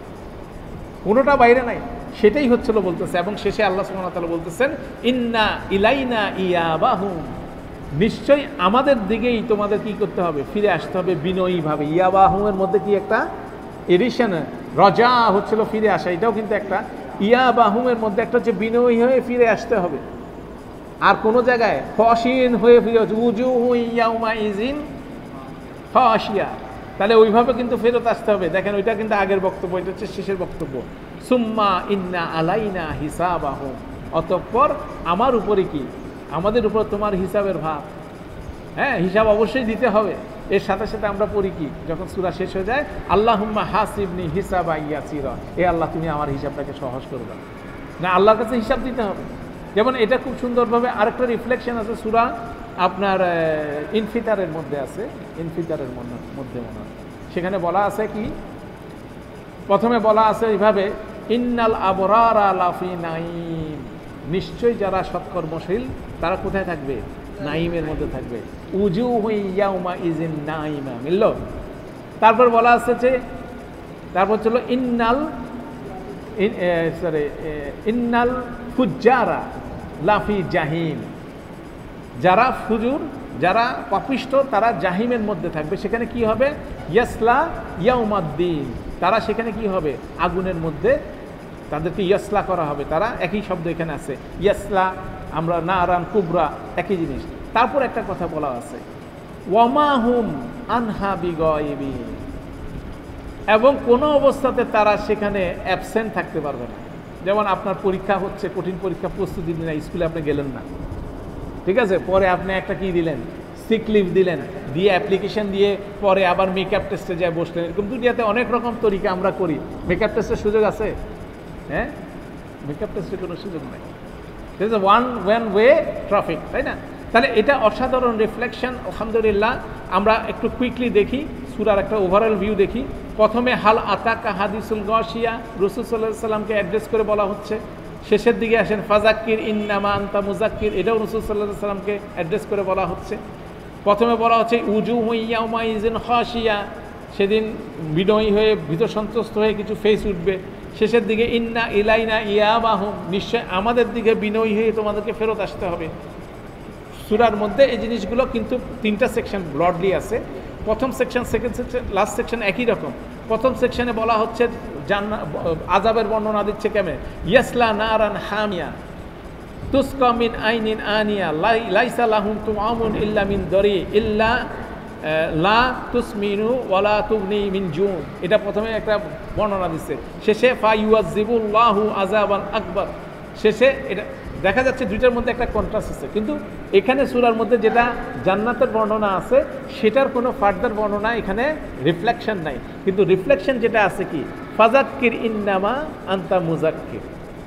কোনোটা বাইরে নাই, সেটাই হচ্ছিল বলতেছে। এবং শেষে আল্লাহ সুবহানাহু ওয়া তাআলা বলতেছেন, ইন্না ইলাইনা ইয়াবাহুম, নিশ্চয়ই আমাদের দিকেই তোমাদের কি করতে হবে, ফিরে আসতে হবে বিনয়ীভাবে। ইয়াবাহুমের মধ্যে কি একটা এডিশন, রজা হচ্ছিল ফিরে আসা, এটাও কিন্তু একটা। ইয়াবাহুমের মধ্যে একটা হচ্ছে বিনয়ী হয়ে ফিরে আসতে হবে। আর কোনো জায়গায় খসিন হয়ে ফিরে উজুহু ইয়াউমাইজিন খাশিয়া, তাহলে ওইভাবে কিন্তু ফেরত আসতে হবে। দেখেন ওইটা কিন্তু আগের বক্তব্য, এটা হচ্ছে শেষের বক্তব্য। সুম্মা ইন্না আলাইনা হিসাবাহুম, অতঃপর আমার উপরে কি, আমাদের উপর তোমার হিসাবের ভার। হ্যাঁ, হিসাব অবশ্যই দিতে হবে। এর সাথে সাথে আমরা পড়ি কি, যখন সূরা শেষ হয়ে যায়, আল্লাহুম্মা হাসিবনি হিসাবা ইয়াসিরা, এ আল্লাহ তুমি আমার হিসাবটাকে সহজ করে দাও। না, আল্লাহর কাছে হিসাব দিতে হবে। যেমন এটা খুব সুন্দরভাবে আরেকটা রিফ্লেকশন আছে সূরা আপনার ইনফিতারের মধ্যে আছে, ইনফিতারের মধ্যে মনে হয় সেখানে বলা আছে কি, প্রথমে বলা আছে এইভাবে, ইন্নাল আবরারা লাফি নাঈম, নিশ্চয়ই যারা সৎকর্মশীল তারা কোথায় থাকবে, নাঈমের মধ্যে থাকবে। উজুহু ইয়াউমাইজিন নাঈমা, মিলল। তারপর বলা আছে যে, তারপর ছিল ইন্নাল সরি ইন্নাল ফুজ্জারা লাফি জাহিম, যারা ফুজুর, যারা পাপিষ্ঠ, তারা জাহিমের মধ্যে থাকবে। সেখানে কি হবে, ইয়াসলা ইয়াউমাদ্দিন, তারা সেখানে কি হবে, আগুনের মধ্যে তাদেরকে ইয়াসলা করা হবে। তারা একই শব্দ এখানে আছে, ইয়াসলা, আমরা নারান কুবরা, একই জিনিস। তারপর একটা কথা বলা আছে, ওয়ামাহুম আনহা বিগাইবিন, এবং কোনো অবস্থাতে তারা সেখানে অ্যাবসেন্ট থাকতে পারবে না। যেমন আপনার পরীক্ষা হচ্ছে, কঠিন পরীক্ষা, প্রস্তুতি দিন, স্কুলে আপনি গেলেন না, ঠিক আছে, পরে আপনি একটা কি দিলেন, সিক লিভ দিলেন, দিয়ে অ্যাপ্লিকেশন দিয়ে পরে আবার মেকআপ টেস্টে যায় বসলেন। এরকম দুনিয়াতে অনেক রকম তরিকা আমরা করি। মেকআপ টেস্টের সুযোগ আছে? হ্যাঁ, মেকআপ টেস্টের কোনো সুযোগ নাই। This is one one way traffic, তাই না? তাহলে এটা অসাধারণ রিফ্লেকশন। আলহামদুলিল্লাহ, আমরা একটু কুইকলি দেখি সূরার একটা ওভারঅল ভিউ দেখি। প্রথমে হাল আতাকা হাদিসুল গাশিয়া, রাসূল সাল্লাল্লাহু আলাইহি সাল্লামকে অ্যাড্রেস করে বলা হচ্ছে। শেষের দিকে আসেন ফাজাক্কির ইন্নামা আনতা মুজাক্কির, এটাও রাসূল সাল্লাল্লাহু আলাইহি সাল্লামকে অ্যাড্রেস করে বলা হচ্ছে। প্রথমে বলা হচ্ছে উজুহু ইয়াউমাইজিন খাশিয়া, সেদিন বিনয়ী হয়ে ভীত সন্ত্রস্ত হয়ে কিছু ফেস উঠবে। শেষের দিকে ইন্না ইলাইনা ইয়াবাহুম, নিশ্চয় আমাদের দিকে বিনয়ী হয়ে তোমাদেরকে ফেরত আসতে হবে। সূরার মধ্যে এই জিনিসগুলো কিন্তু তিনটা সেকশন ব্রডলি আছে। প্রথম section, second section, last section একই রকম। প্রথম সেকশনে বলা হচ্ছে জান্নাত আযাবের বর্ণনা দিচ্ছে কেমন, ইয়াসলা নারান হামিয়া তুসকা মিন আইনিন আনিয়া লাইসা লাহুম তুআমুন ইল্লা মিন দরি ইল্লা লা তুসমিনু ওয়ালা তুগনি মিন জুন, এটা প্রথমে একটা বর্ণনা দিচ্ছে। শেষে ফা ইউআযিবুল্লাহু আযাবান আকবার, শেষে এটা দেখা যাচ্ছে দুইটার মধ্যে একটা কন্ট্রাস্ট আছে। কিন্তু এখানে সূরার মধ্যে যেটা জান্নাতের বর্ণনা আছে সেটার কোনো ফার্দার বর্ণনা এখানে রিফ্লেকশন নাই। কিন্তু রিফ্লেকশন যেটা আছে কি, ফাজাক্কির ইন্নামা আনতা মুজাক্কির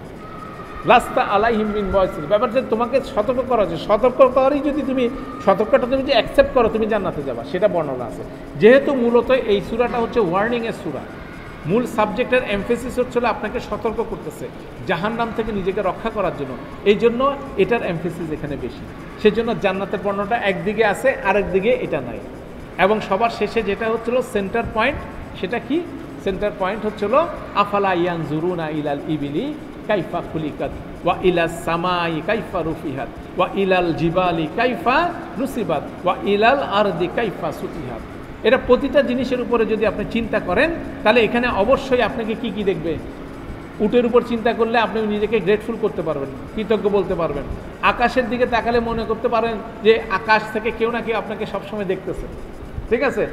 লাস্তা আলাইহিম মিন মুয়াসসির, ব্যাপার যে তোমাকে সতর্ক করা হচ্ছে, সতর্ক করারই যদি তুমি সতর্কটা তুমি যে অ্যাকসেপ্ট করো তুমি জান্নাতে যাবা, সেটা বর্ণনা আছে। যেহেতু মূলত এই সূরাটা হচ্ছে ওয়ার্নিংয়ের সূরা, মূল সাবজেক্টের এমফেসিস হচ্ছিল আপনাকে সতর্ক করতেছে জাহান্নাম থেকে নিজেকে রক্ষা করার জন্য, এই জন্য এটার এমফেসিস এখানে বেশি। সেজন্য জান্নাতের বর্ণনাটা একদিকে আছে, আরেক দিকে এটা নাই। এবং সবার শেষে যেটা হচ্ছিল সেন্টার পয়েন্ট, সেটা কি সেন্টার পয়েন্ট হচ্ছিল আফালা ইয়ানজুরুনা ইলাল ইবিলি কাইফা খুলিকাত ওয়া ইলাস সামাই কাইফা রুফিহাত ওয়া ইলাল জিবালি কাইফা নুসিবাত ওয়া ইলাল আরদি কাইফা সুতিহাত। এটা প্রতিটা জিনিসের উপরে যদি আপনি চিন্তা করেন তাহলে এখানে অবশ্যই আপনাকে কি কি দেখবে। উটের উপর চিন্তা করলে আপনি নিজেকে গ্রেটফুল করতে পারবেন, কৃতজ্ঞ বলতে পারবেন। আকাশের দিকে তাকালে মনে করতে পারেন যে আকাশ থেকে কেউ না কেউ আপনাকে সবসময় দেখতেছে, ঠিক আছে।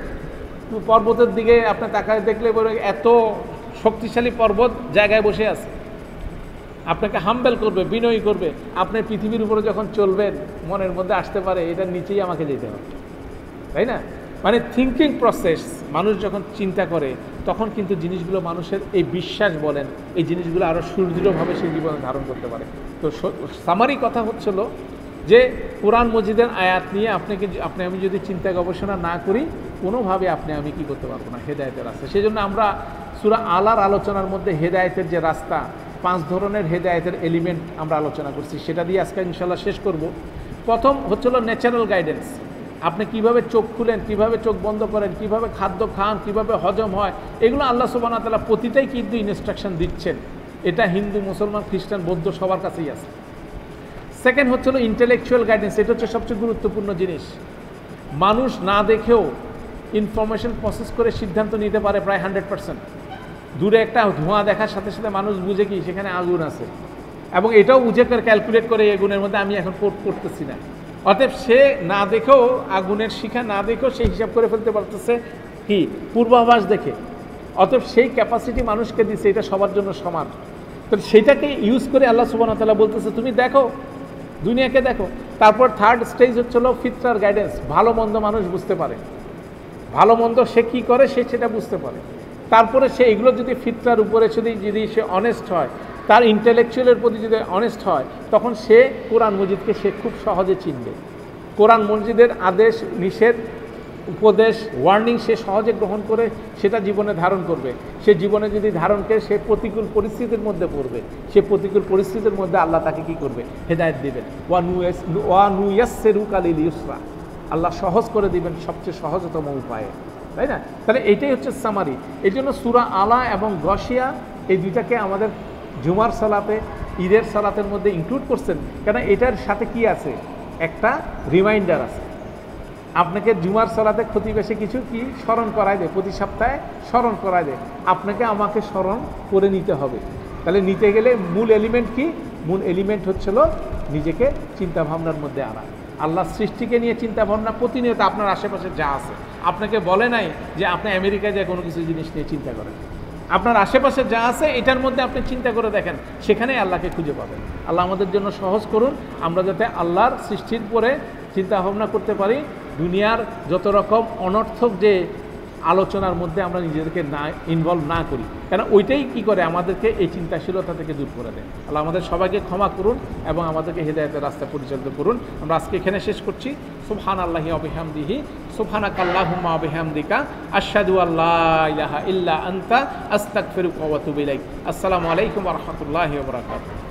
পর্বতের দিকে আপনার তাকায় দেখলে বলে এত শক্তিশালী পর্বত জায়গায় বসে আছে, আপনাকে হাম্বেল করবে, বিনয়ী করবে। আপনি পৃথিবীর উপরে যখন চলবেন মনের মধ্যে আসতে পারে এটার নিচেই আমাকে যেতে হবে, তাই না? মানে থিঙ্কিং প্রসেস, মানুষ যখন চিন্তা করে তখন কিন্তু জিনিসগুলো মানুষের এই বিশ্বাস বলেন এই জিনিসগুলো আরও সুদৃঢ়ভাবে সেই জীবনে ধারণ করতে পারে। তো সামারি কথা হচ্ছিল যে কোরআন মজিদের আয়াত নিয়ে আপনাকে আপনি আমি যদি চিন্তা গবেষণা না করি কোনোভাবে আপনি আমি কি করতে পারবো না হেদায়েতের রাস্তা। সেই জন্য আমরা সূরা আলার আলোচনার মধ্যে হেদায়েতের যে রাস্তা, পাঁচ ধরনের হেদায়েতের এলিমেন্ট আমরা আলোচনা করছি, সেটা দিয়ে আজকে ইনশাল্লাহ শেষ করব। প্রথম হচ্ছিল ন্যাচারাল গাইডেন্স, আপনি কিভাবে চোখ খুলেন, কিভাবে চোখ বন্ধ করেন, কিভাবে খাদ্য খান, কিভাবে হজম হয়, এগুলো আল্লাহ সুবহানাহু ওয়া তাআলা প্রতিটাই কিন্তু ইনস্ট্রাকশন দিচ্ছেন। এটা হিন্দু, মুসলমান, খ্রিস্টান, বৌদ্ধ সবার কাছেই আছে। সেকেন্ড হচ্ছিল ইন্টেলেকচুয়াল গাইডেন্স, এটা হচ্ছে সবচেয়ে গুরুত্বপূর্ণ জিনিস। মানুষ না দেখেও ইনফরমেশন প্রসেস করে সিদ্ধান্ত নিতে পারে প্রায় হান্ড্রেড পার্সেন্ট। দূরে একটা ধোঁয়া দেখার সাথে সাথে মানুষ বুঝে কি সেখানে আগুন আছে, এবং এটাও বুঝে করে ক্যালকুলেট করে এই আগুনের মধ্যে আমি এখন পোর্ট করতেছি না। অতএব সে না দেখেও, আগুনের শিখা না দেখেও সে হিসাব করে ফেলতে পারতেছে কি পূর্বাভাস দেখে। অতএব সেই ক্যাপাসিটি মানুষকে দিচ্ছে, এটা সবার জন্য সমান। তো সেইটাকে ইউজ করে আল্লাহ সুবহানাহু ওয়া তাআলা বলতেছে তুমি দেখো, দুনিয়াকে দেখো। তারপর থার্ড স্টেজ হচ্ছিল ফিতরার গাইডেন্স, ভালো মন্দ মানুষ বুঝতে পারে, ভালো মন্দ সে কী করে সে সেটা বুঝতে পারে। তারপরে সে এগুলো যদি ফিতরার উপরে যদি যদি সে অনেস্ট হয়, তার ইন্টেলেকচুয়ালের প্রতি যদি অনেস্ট হয়, তখন সে কোরআন মজিদকে সে খুব সহজে চিনবে। কোরআন মজিদের আদেশ, নিষেধ, উপদেশ, ওয়ার্নিং সে সহজে গ্রহণ করে সেটা জীবনে ধারণ করবে। সে জীবনে যদি ধারণ করে সে প্রতিকূল পরিস্থিতির মধ্যে পড়বে, সে প্রতিকূল পরিস্থিতির মধ্যে আল্লাহ তাকে কি করবে, হেদায়েত দিবেন। ওয়া নুয়াস ওয়া নুয়াসসিরুকা লিল ইউসরা, আল্লাহ সহজ করে দিবেন সবচেয়ে সহজতম উপায়ে, তাই না? তাহলে এইটাই হচ্ছে সামারি। এই জন্য সূরা আলা এবং গশিয়া এই দুইটাকে আমাদের জুমার সালাতে, ঈদের সালাতের মধ্যে ইনক্লুড করছেন, কেন এটার সাথে কি আছে, একটা রিমাইন্ডার আছে। আপনাকে জুমার সালাতে প্রতিবেশে কিছু কি স্মরণ করায় দেয়, প্রতি সপ্তাহে স্মরণ করায় দেয়, আপনাকে আমাকে স্মরণ করে নিতে হবে। তাহলে নিতে গেলে মূল এলিমেন্ট কি, মূল এলিমেন্ট হচ্ছিল নিজেকে চিন্তা ভাবনার মধ্যে আনা। আল্লাহ সৃষ্টিকে নিয়ে চিন্তা ভাবনা প্রতিনিয়ত আপনার আশেপাশে যা আছে, আপনাকে বলে নাই যে আপনি আমেরিকায় যে কোনো কিছু জিনিস নিয়ে চিন্তা করেন। আপনার আশেপাশে যা আছে এটার মধ্যে আপনি চিন্তা করে দেখেন, সেখানেই আল্লাহকে খুঁজে পাবেন। আল্লাহ আমাদের জন্য সহজ করুন, আমরা যাতে আল্লাহর সৃষ্টির পরে চিন্তা ভাবনা করতে পারি। দুনিয়ার যত রকম অনর্থক যে আলোচনার মধ্যে আমরা নিজেদেরকে না ইনভলভ না করি, কেন ওইটাই কি করে আমাদেরকে এই চিন্তাশীলতা থেকে দূর করে দেয়। আল্লাহ আমাদের সবাইকে ক্ষমা করুন এবং আমাদেরকে হেদায়েতের রাস্তায় পরিচালিত করুন। আমরা আজকে এখানে শেষ করছি। সুবহানাল্লাহি ওয়া বিহামদিহি, সুবহানাকাল্লাহুম্মা ওয়া বিহামদিকা, আশহাদু আল্লা ইলাহা ইল্লা আনতা, আস্তাগফিরুকা ওয়া আতুবু ইলাইক। আসসালামু আলাইকুম ওয়া রাহমাতুল্লাহি ওয়া বারাকাতুহু।